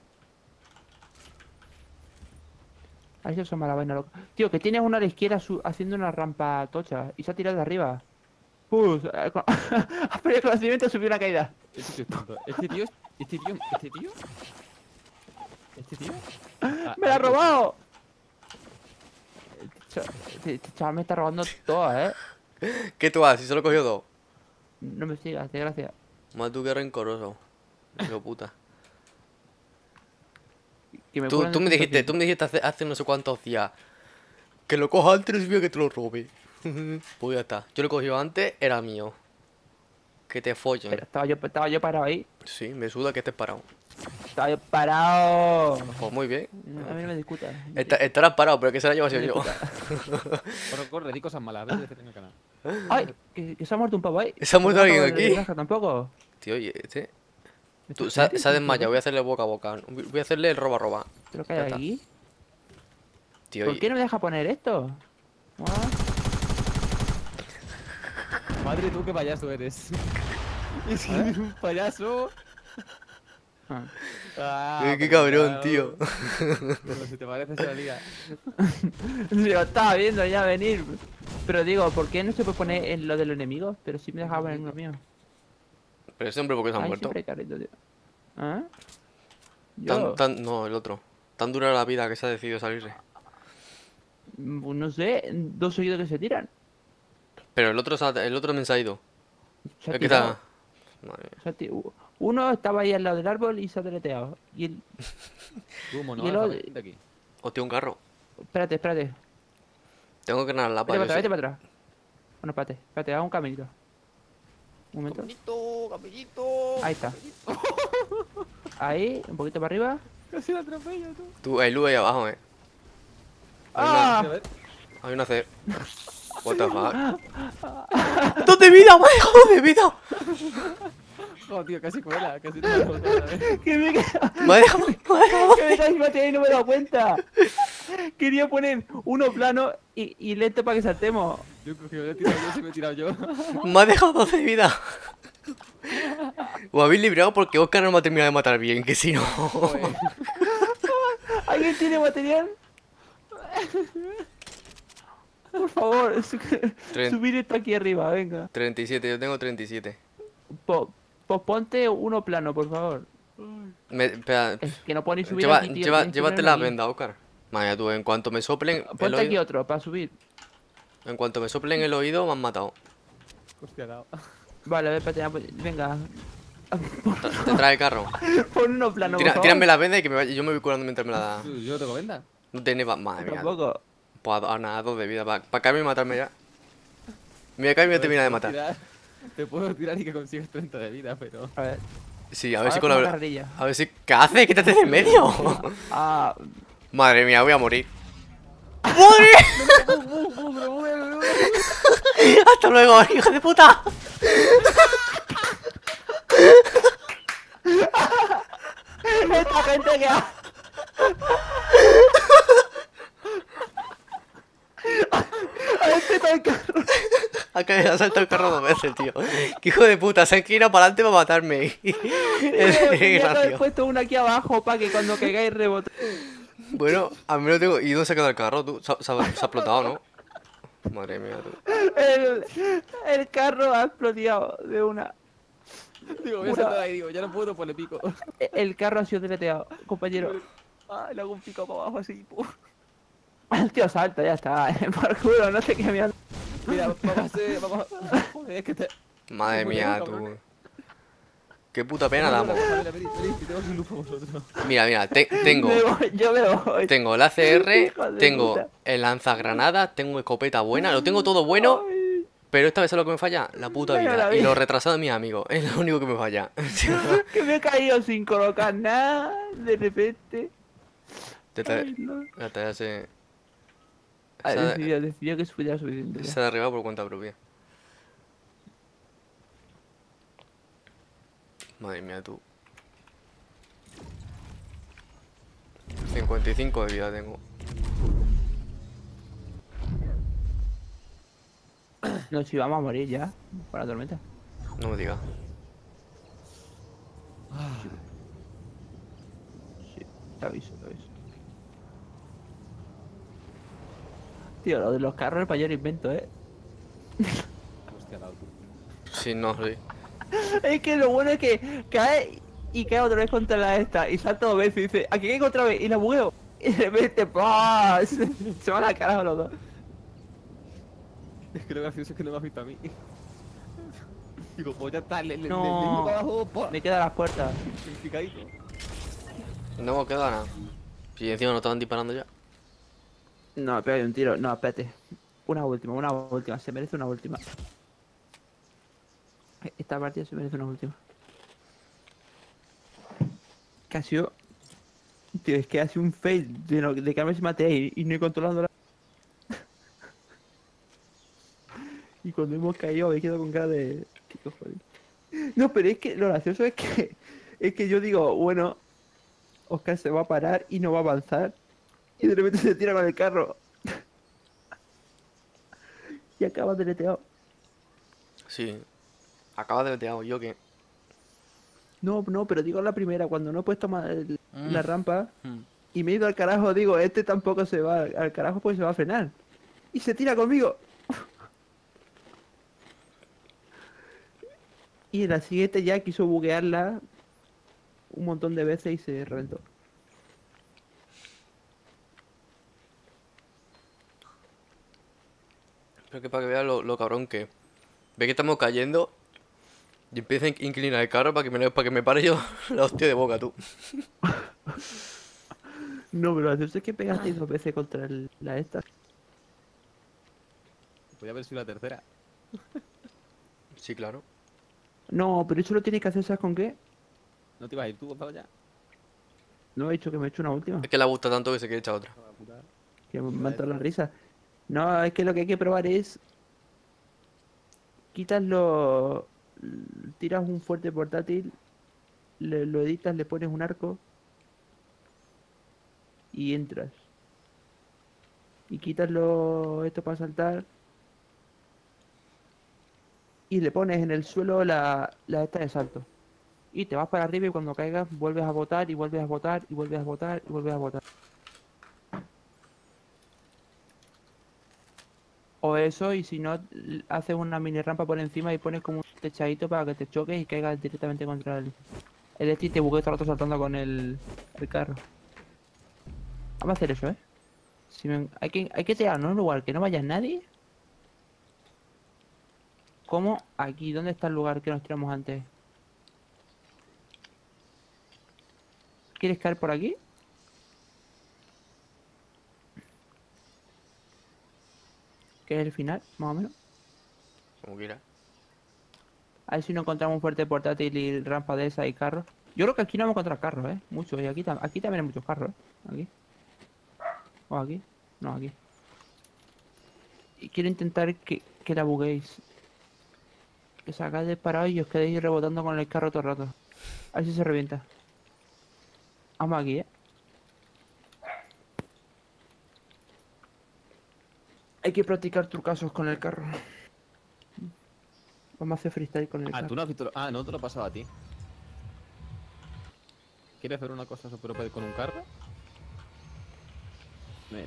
Ahí se asoma la vaina loca. Tío, que tienes una a la izquierda su- haciendo una rampa tocha y se ha tirado de arriba. Pues, ha perdido el conocimiento, subió una caída. Este tío es tonto. Este tío, es- este tío, este tío. Este tío. Ah, ¡Me la ha ah, robado! Este cha- este- este chaval me está robando todo, ¿eh? ¿Qué tú haces? Si solo cogió dos. No me sigas, desgracia. Más tú que rencoroso. Hijo de puta. Que me Tú, curan tú de me punto dijiste, cinco. tú me dijiste hace, hace no sé cuántos días que lo coja antes, no sabía que te lo robe. Pues ya está. Yo lo he cogido antes, era mío. Que te follen. Pero estaba yo, estaba yo parado ahí. Sí, me suda que estés parado. Estaba yo parado. Pues muy bien. A mí no me discutas. Esta- estarás parado, pero que se la lleva sido yo. Corre, corre, di cosas malas, ves que tengo el canal. ¡Ay! Que, que se ha muerto un pavo ahí. ¿Se ha muerto No alguien acabo de aquí? relajar tampoco. Tío, oye, este. ¿Me Tú, estás se, ha- metiendo? se ha desmayado, voy a hacerle boca a boca. Voy a hacerle el roba roba. ¿Pero qué Ya hay está. aquí? Tío, ¿Por oye. qué no me deja poner esto? Ah, Madre, tú qué payaso eres. Es que eres un payaso. Ah. Ah, Qué- qué pero cabrón, claro. tío. Pero si te parece, se la liga. Lo estaba viendo ya venir. Pero digo, ¿por qué no se puede poner en lo de los enemigos? Pero sí me dejaba en uno mío. Pero ese hombre, ¿por qué se ha Ay, muerto? siempre hay carrito, tío. ¿Ah? Tan, Yo, tan, no, el otro. Tan dura la vida que se ha decidido salirse. mm, no sé, dos seguidos que se tiran. Pero el otro, se ha- el otro también se ha ido. Se ha El que tirado, está... Madre mía. se ha ti- u- Uno estaba ahí al lado del árbol y se ha deleteado. Y el... Tú, mono, Y el alfa, otro- vente aquí. Hostia, un carro. Espérate, espérate. Tengo que ganar la Vete paz. para yo atrás, sé. vete para atrás. Bueno, espérate, espérate, hago un caminito. Un momento. Caminito, caminito. Ahí está. Ahí, un poquito para arriba. Casi la atropella, tú. Tú, hay luz ahí abajo, eh. Hay ¡Ah! A ver. una, hay una C. What the fuck. ¡Dos de vida! ¡Me ha dejado dos de vida! Joder, tío, casi cuela, casi te la cortó, ¿sabes? Que me he quedado- Me ha dejado, me ha dejado. que me caí mate y no me he dado cuenta. Quería poner uno plano y, y lento para que saltemos. Yo creo que me he tirado yo, sí me he tirado yo. Me ha dejado dos de vida. Os habéis librado porque Oscar no me ha terminado de matar bien, que si no. Joder. ¿Alguien tiene material? Por favor, su- Tren- subir esto aquí arriba, venga. treinta y siete, yo tengo treinta y siete. Po- Pues ponte uno plano, por favor. Me, espera, Es que no puedo ni subir lleva, aquí, tío, lleva- tienes que llévate ponerlo la aquí. venda, Oscar. Madre mía, tú, en cuanto me soplen el Ponte aquí oído, otro para subir. en cuanto me soplen el oído, me han matado. Hostia, dado. Vale, a ver, espérate, ya, pues, venga. Tra- Te trae el carro. Pon uno plano, Tira- por favor. tírame la venda y que me vaya- yo me voy curando mientras me la da. Tú, yo no tengo venda. No tiene va- madre mía. Tampoco. Pues a, a nada, dos de vida. Para pa caerme y matarme ya. Me voy a caer y me voy a terminar de Te puedo matar. tirar- Te puedo tirar y que consigues treinta de vida, pero. A ver. Sí, a ver Ahora si con una la. carrerilla. A ver si. ¿Qué haces? Quítate de en medio. Ah, Madre mía, voy a morir. ¡Madre! ¡Hasta luego, hijo de puta! esta gente que ha... A este está el carro. Ha caído, ha saltado el carro dos veces, tío. ¡Qué hijo de puta! Se ha inclinado para adelante para matarme. Es Tendría que haber gracioso. puesto uno aquí abajo para que cuando caigáis rebote. Bueno, a mí lo tengo. ¿Y dónde se ha quedado el carro? ¿Tú? Se, ha- se ha, se ha explotado, ¿no? Madre mía, tú. El, el carro ha explotado de una. Digo, voy a Pura- saltar ahí, digo, ya no puedo, pues le pico. El carro ha sido deleteado, compañero. Ah, le hago un pico para abajo así, pum. El tío salta, ya está. Por culo, no sé qué me han... Mira, vamos a hacer. Vamos a. Joder, es que te. Madre Muy mía, bien, tú. cabrón. Qué puta pena damos. Mira, venid, venid, que tengo un lujo vosotros. Mira, mira, te- tengo. Me voy, yo me voy. Tengo el A C R, Hijo de tengo puta. el lanzagranadas, tengo escopeta buena, lo tengo todo bueno, Ay, pero esta vez es lo que me falla, la puta Venga, vida. David. Y lo retrasado de mis amigos, es lo único que me falla. que me he caído sin colocar nada, de repente. Te tra- Ay, no. La talla se. Ah, Esa, decidió, decidió que subiera suficiente. esa de arriba por cuenta propia. Madre mía, tú. cincuenta y cinco de vida tengo. No, si vamos a morir ya, por la tormenta. No me digas. Sí, te aviso, te aviso. Tío, lo de los carros es el mayor invento, eh. Hostia, dado tú. Sí, no, sí. Es que lo bueno es que cae y cae otra vez contra la esta y salta dos veces y dice, aquí caigo otra vez y la bugueo. Y de repente, ¡pah! Se, se van a carajo los dos. Es que lo gracioso es que no me has visto a mí. Digo, pues ya está, le, le, No. le, le digo para abajo, ¡pua! Me quedan las puertas. El picadito. No me queda nada. Si encima no estaban disparando ya. No, pega un tiro. No, espérate. Una última, una última. Se merece una última. Esta partida se merece una última. Que ha sido... Tío, es que ha sido un fail de, no, de que a ver si maté y, y no he controlado la... Y cuando hemos caído me quedo con cara de... ¿Qué cojones? No, pero es que lo gracioso es que... Es que yo digo, bueno... Oscar se va a parar y no va a avanzar. Y de repente se tira con el carro. Y acaba deleteado. Sí. Acaba de letear yo que. No, no, pero digo la primera, cuando no he puesto ma- el- Mm. la rampa Mm. y me he ido al carajo, digo, este tampoco se va al carajo porque se va a frenar. Y se tira conmigo. Y en la siguiente ya quiso buguearla un montón de veces y se reventó. Pero que para que veas lo, lo cabrón que. Ve que estamos cayendo. Y empieza a in- inclinar el carro para que me, para que me pare yo la hostia de boca, tú. No, pero hacerse es que pegaste dos veces contra el- la esta. Podría haber sido la tercera. Sí, claro. No, pero eso lo tienes que hacer, ¿sabes con qué? ¿No te ibas a ir tú, Gonzalo, ya? No he dicho que me he hecho una última. Es que le gusta tanto que se quiere echar otra. No, la puta. Que me mata la risa. No, es que lo que hay que probar es. Quitas lo. Tiras un fuerte portátil, le- lo editas, le pones un arco y entras. Y quitas lo, esto para saltar y le pones en el suelo la, la esta de salto. Y te vas para arriba y cuando caigas vuelves a botar y vuelves a botar y vuelves a botar y vuelves a botar. O eso, y si no, l- haces una mini rampa por encima y pones como un techadito para que te choques y caigas directamente contra el, el este y te buguees todo el rato saltando con el, el carro. Vamos a hacer eso, ¿eh? Si me- hay que, hay que tirarnos en un lugar que no vaya nadie. Como aquí, ¿dónde está el lugar que nos tiramos antes? ¿Quieres caer por aquí? Que es el final, más o menos. Como quiera. A ver si no encontramos un fuerte portátil y rampa de esa y carros. Yo creo que aquí no vamos a encontrar carros, ¿eh? Muchos. Y aquí, tam- aquí también hay muchos carros, ¿eh? Aquí. O aquí. No, aquí. Y quiero intentar que, que la buguéis. Que sacáis disparado y os quedéis rebotando con el carro todo el rato. A ver si se revienta. Vamos aquí, ¿eh? Hay que practicar trucasos con el carro. Vamos a hacer freestyle con el Ah, carro. tú no has visto. lo- Ah, no te lo he pasado a ti. ¿Quieres hacer una cosa super O P con un carro? Mira.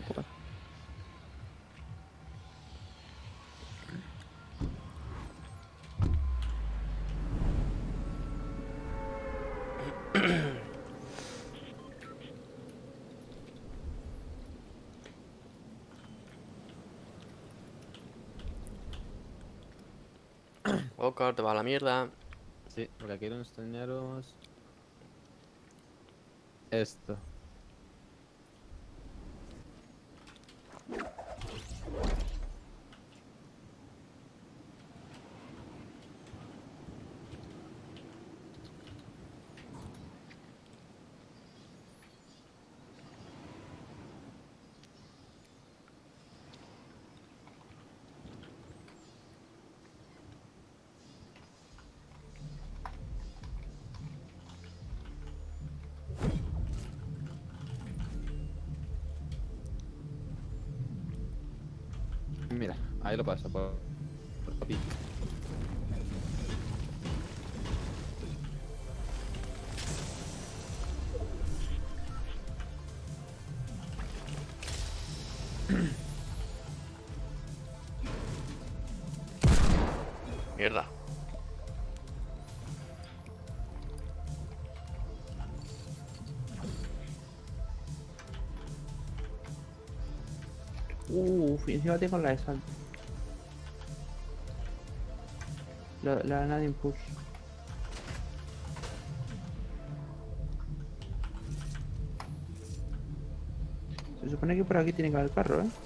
Oscar, te va a la mierda. Sí, porque quiero enseñaros esto. Mira, ahí lo paso por, por papi. Mierda. Uff, y encima tengo la de salto. La, la nada impulso. Se supone que por aquí tiene que haber carro, ¿eh?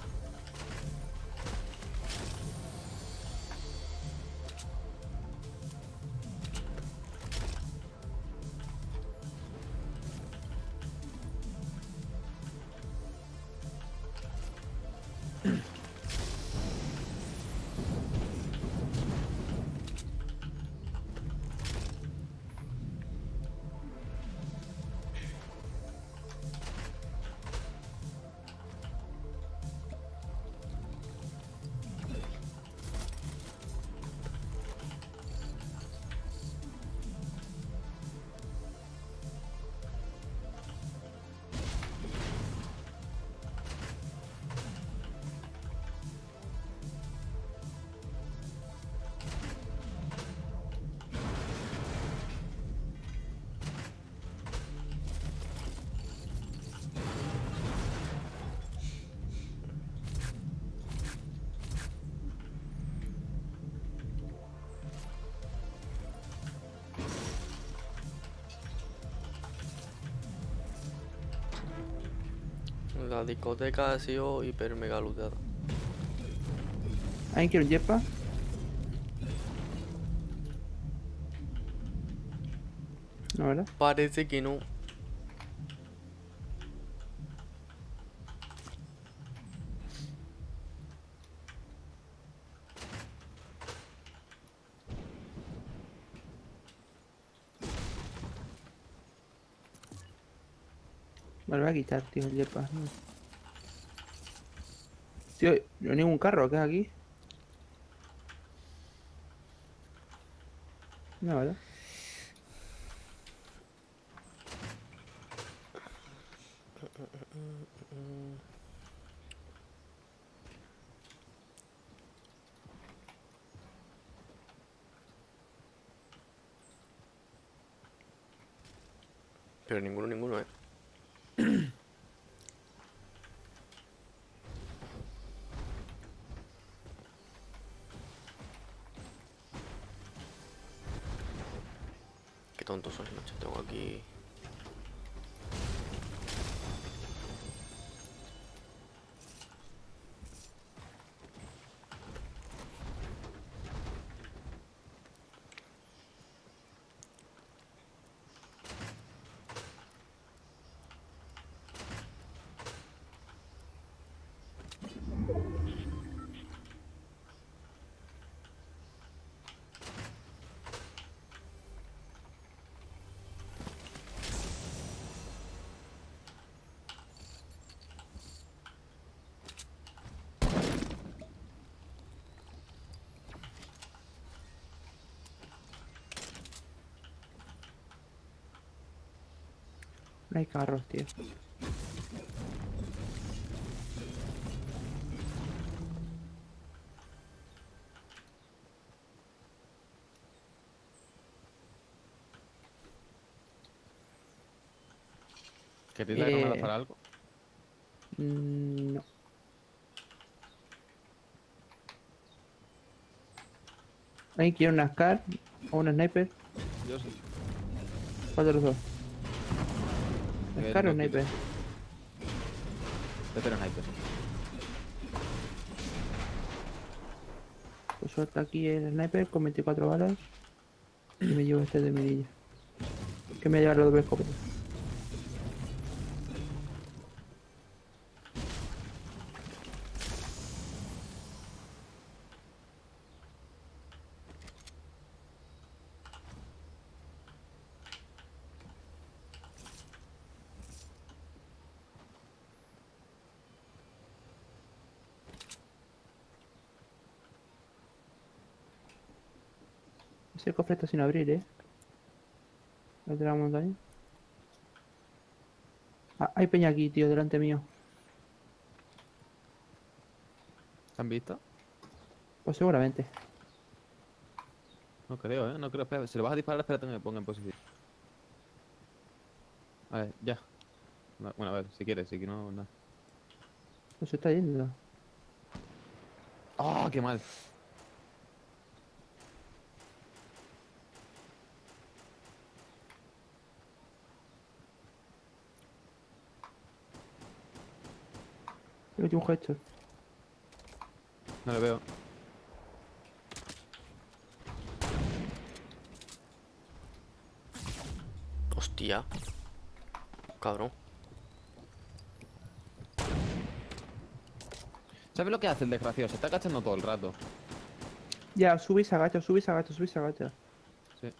La discoteca ha sido hiper mega lootada. ¿Alguien quiere un jetpack? No, ¿verdad? Parece que no. Me lo voy a quitar, tío, el jetpack. No. Tío, no hay ningún carro que es aquí. No, ¿verdad? Pero ninguno, ninguno, eh. Qué tonto soy, macho. Tengo aquí. No hay carros, tío. ¿Queréis la granada Eh. para algo? Mm, no. ¿Alguien quiere una SCAR o una sniper? Yo sí. ¿Cuál de los dos? Eh, ¿SCAR o no, sniper? Prefiero sniper. Pues suelta aquí el sniper con veinticuatro balas. Y me llevo este de mirilla. Que me lleva los doble escopeta. Ese cofre está sin abrir, eh. El de la montaña. Ah, hay peña aquí, tío, delante mío. ¿Te han visto? Pues seguramente. No creo, ¿eh? No creo. Espera, si lo vas a disparar, espérate que me ponga en posición. Vale, ya. No, bueno, a ver, si quieres, si que no, no. Pues se está yendo. ¡Oh, qué mal! Le metí un headshot. No lo veo. Hostia. Cabrón. ¿Sabes lo que hace el desgraciado? Se está agachando todo el rato. Ya, sube y se agacha, sube y se agacha, sube y se agacha. Sí.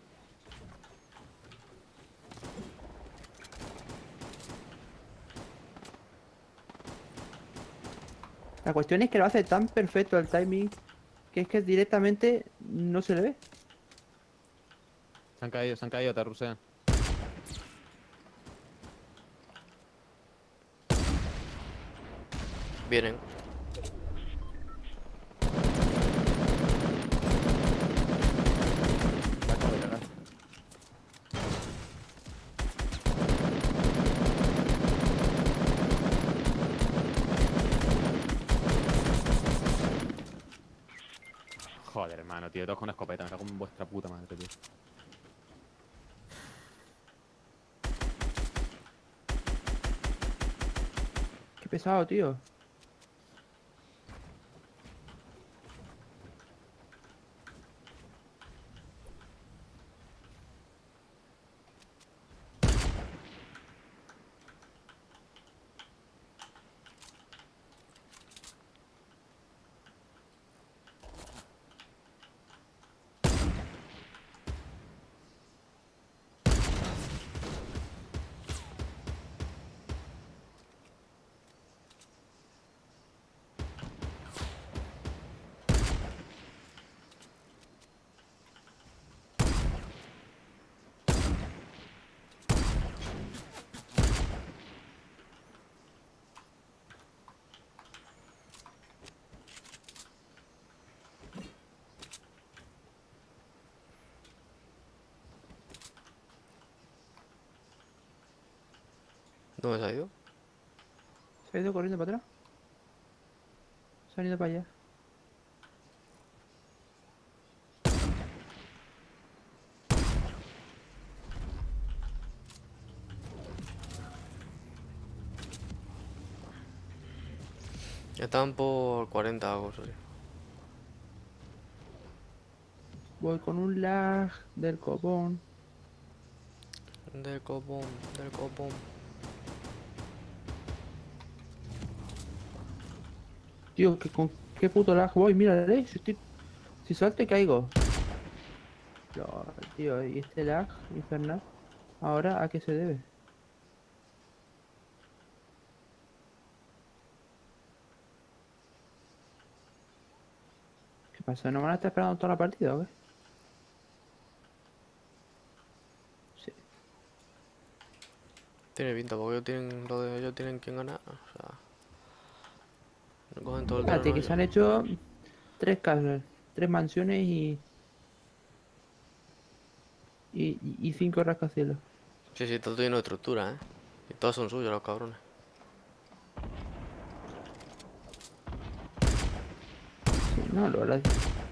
La cuestión es que lo hace tan perfecto el timing que es que directamente no se le ve. Se han caído, se han caído, te rusean. Vienen. La acabo de cagar. Joder, hermano, tío, todos con escopeta, me cago en vuestra puta madre, tío. pesado, tío. ¿Dónde se ha ido? Se ha ido corriendo para atrás. Se han ido para allá. Están por cuarenta o algo así. Voy con un lag del copón. Del copón, del copón. Tío, ¿qué, con qué puto lag voy? Mírale, si estoy... Si salto y caigo. Lol, tío, y este lag infernal. ¿Ahora a qué se debe? ¿Qué pasa? ¿No van a estar esperando toda la partida o qué? Sí. Tiene pinta, porque ellos tienen, lo de ellos tienen que ganar. O sea, no cogen todo el Fíjate terreno que ellos. se han hecho tres casas, tres mansiones y... Y, y y cinco rascacielos. Sí, sí, todo lleno de estructura, ¿eh? Y todos son suyos los cabrones. Sí, no, lo verdad.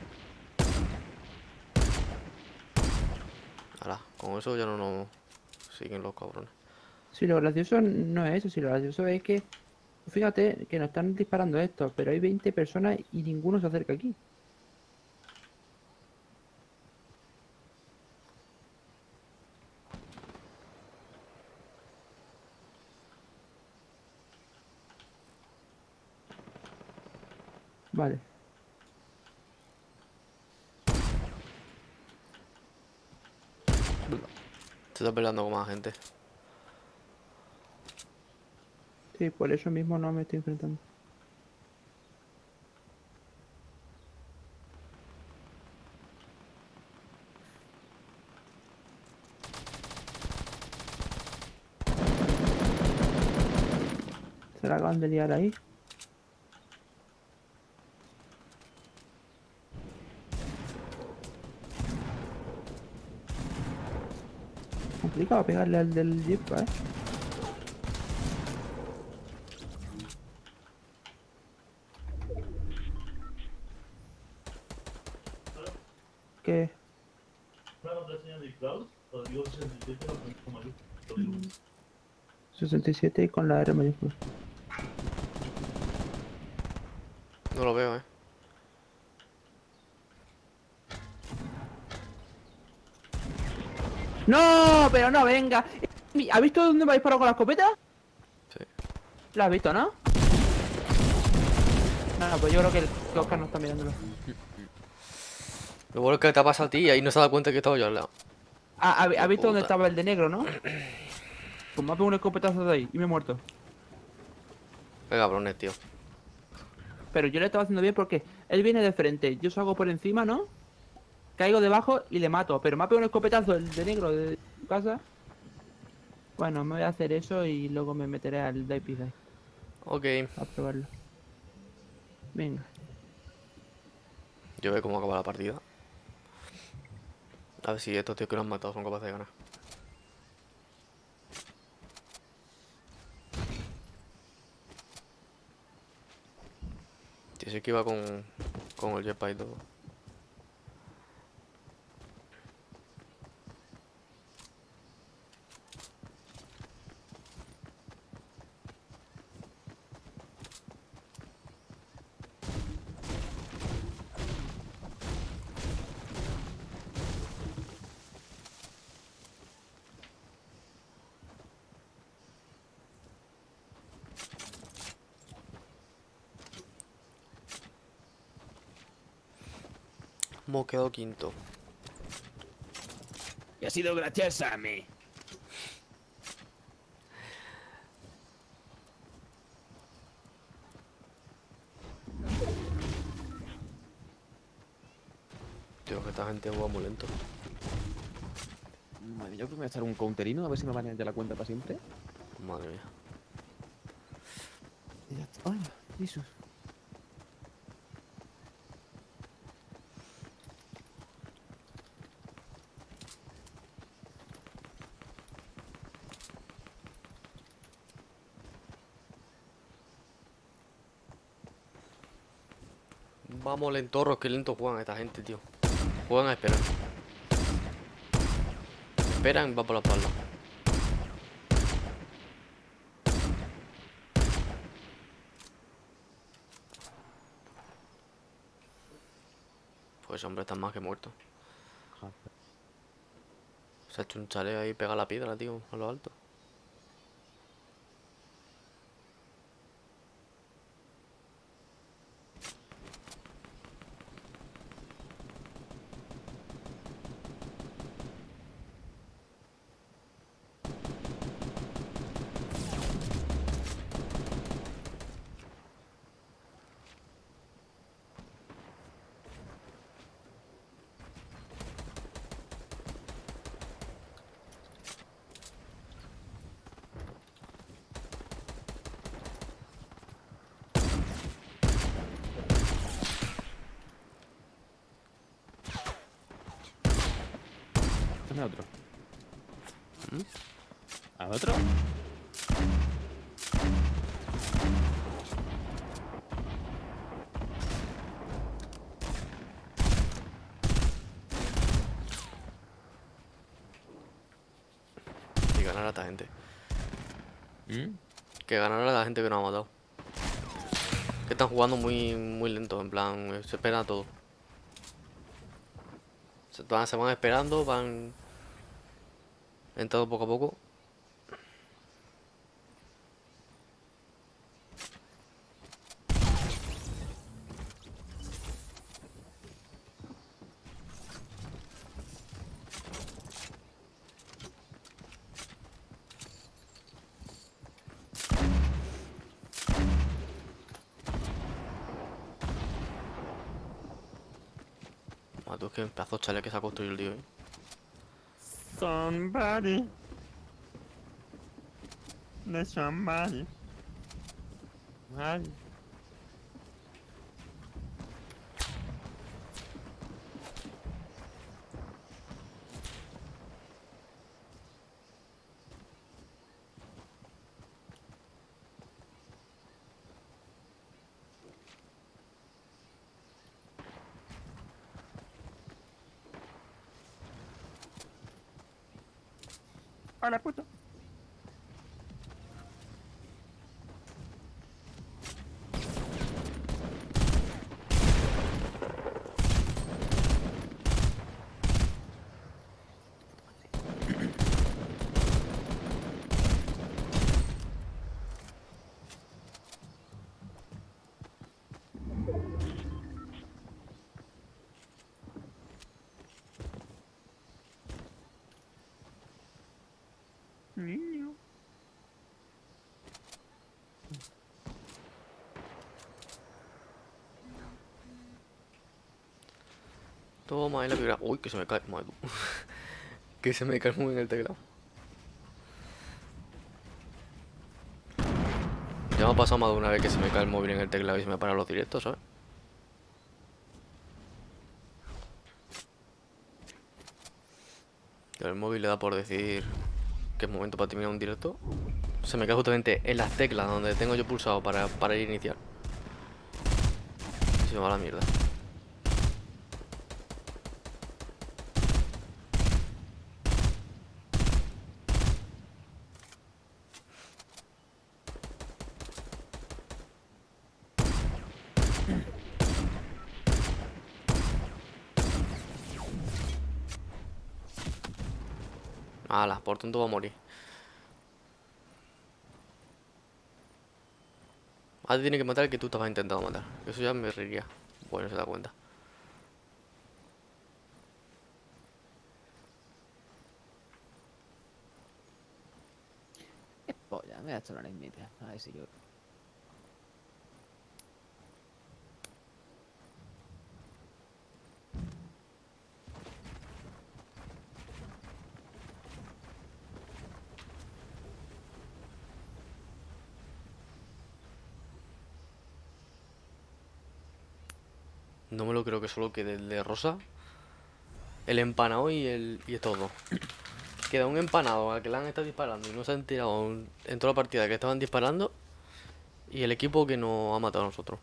Ahora, con eso ya no nos siguen los cabrones. Sí, lo gracioso no es eso, sí, lo gracioso es que... Fíjate que nos están disparando estos, pero hay veinte personas y ninguno se acerca aquí. Vale. Se está peleando con más gente. Sí, por eso mismo no me estoy enfrentando. Se la acaban de liar ahí. Complicado pegarle al del jeep, ¿eh? Que sesenta y siete con la R mayúscula. No lo veo, ¿eh? ¡No! Pero no, venga. ¿Has visto dónde me ha disparado con la escopeta? Sí. ¿Lo has visto, no? No, no, pues yo creo que el que Oscar no está mirándolo. Lo bueno es que te ha pasado a ti y ahí no se ha dado cuenta que estaba yo al lado. Ah, ¿has Qué has visto dónde puta. estaba el de negro, no? Pues me ha pegado un escopetazo de ahí y me he muerto. Qué cabrones, tío. Pero yo le estaba haciendo bien porque él viene de frente, yo salgo por encima, ¿no? Caigo debajo y le mato, pero me ha pegado un escopetazo el de negro de su casa. Bueno, me voy a hacer eso y luego me meteré al Die Pizza Ok. a probarlo. Venga. Yo veo cómo acaba la partida. A ver si estos tíos que nos han matado son capaces de ganar. Tío, sí que iba con, con el jetpack y todo. Hemos quedado quinto. Y ha sido gracias a mí. Tío, que esta gente juega muy lento. Madre, yo creo que voy a echar un counterino a ver si me banean ya la cuenta para siempre. Madre mía. Y ya está. Ay, Jesús. Vamos lentorros, que lento juegan esta gente, tío. Juegan a esperar. Esperan, va por la espalda. Pues hombre, están más que muertos. Se ha hecho un chale ahí y pega la piedra, tío, a lo alto. Dame otro. ¿Mm? ¿A otro? Y ganar a esta gente. ¿Mm? Que ganar a la gente que nos ha matado. Que están jugando muy, muy lento, en plan, se espera todo. Se van, se van esperando, van entrando poco a poco. Ah, tú, es que pedazo de chale que se ha construido el tío, ¿eh? Somebody. De somebody. Ay. Hola, puto. Niño. Toma ahí la fibra. Uy, que se me cae. Madre tú. Que se me cae muy en el teclado. Ya me ha pasado más de una vez que se me cae el móvil en el teclado y se me paran los directos, ¿sabes? Que el móvil le da por decir que es momento para terminar un directo. Se me cae justamente en las teclas donde tengo yo pulsado para, para ir a iniciar. Y se me va a la mierda. Ala, por tonto va a morir. Ahora te tiene que matar el que tú estabas intentando matar. Eso ya me reiría. Bueno, se da cuenta. me voy a echar una mismita. A ver si yo. No me lo creo que solo quede el de rosa, el empanado y el y estos dos. Queda un empanado al que le han estado disparando y no se han tirado en en toda la partida que estaban disparando. Y el equipo que nos ha matado a nosotros.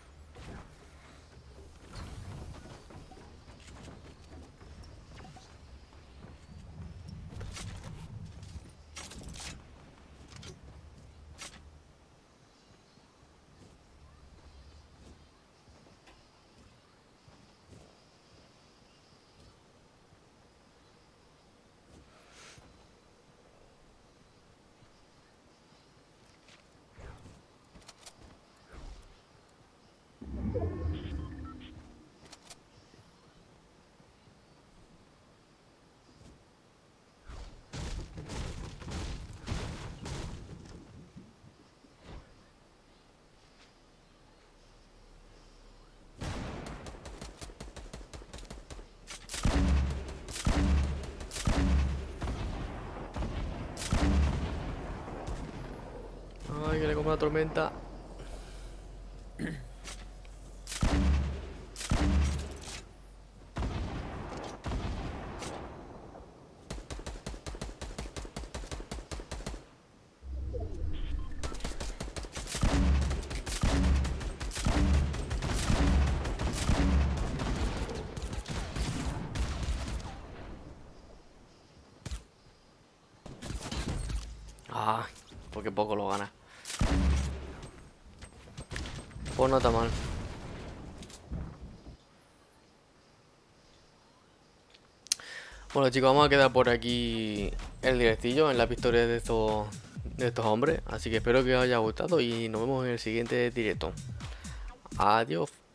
Ay, que le como una tormenta. Ah, porque poco lo gana. Pues no está mal. Bueno chicos, vamos a quedar por aquí el directillo en las victorias de estos, de estos hombres. Así que espero que os haya gustado y nos vemos en el siguiente directo. Adiós.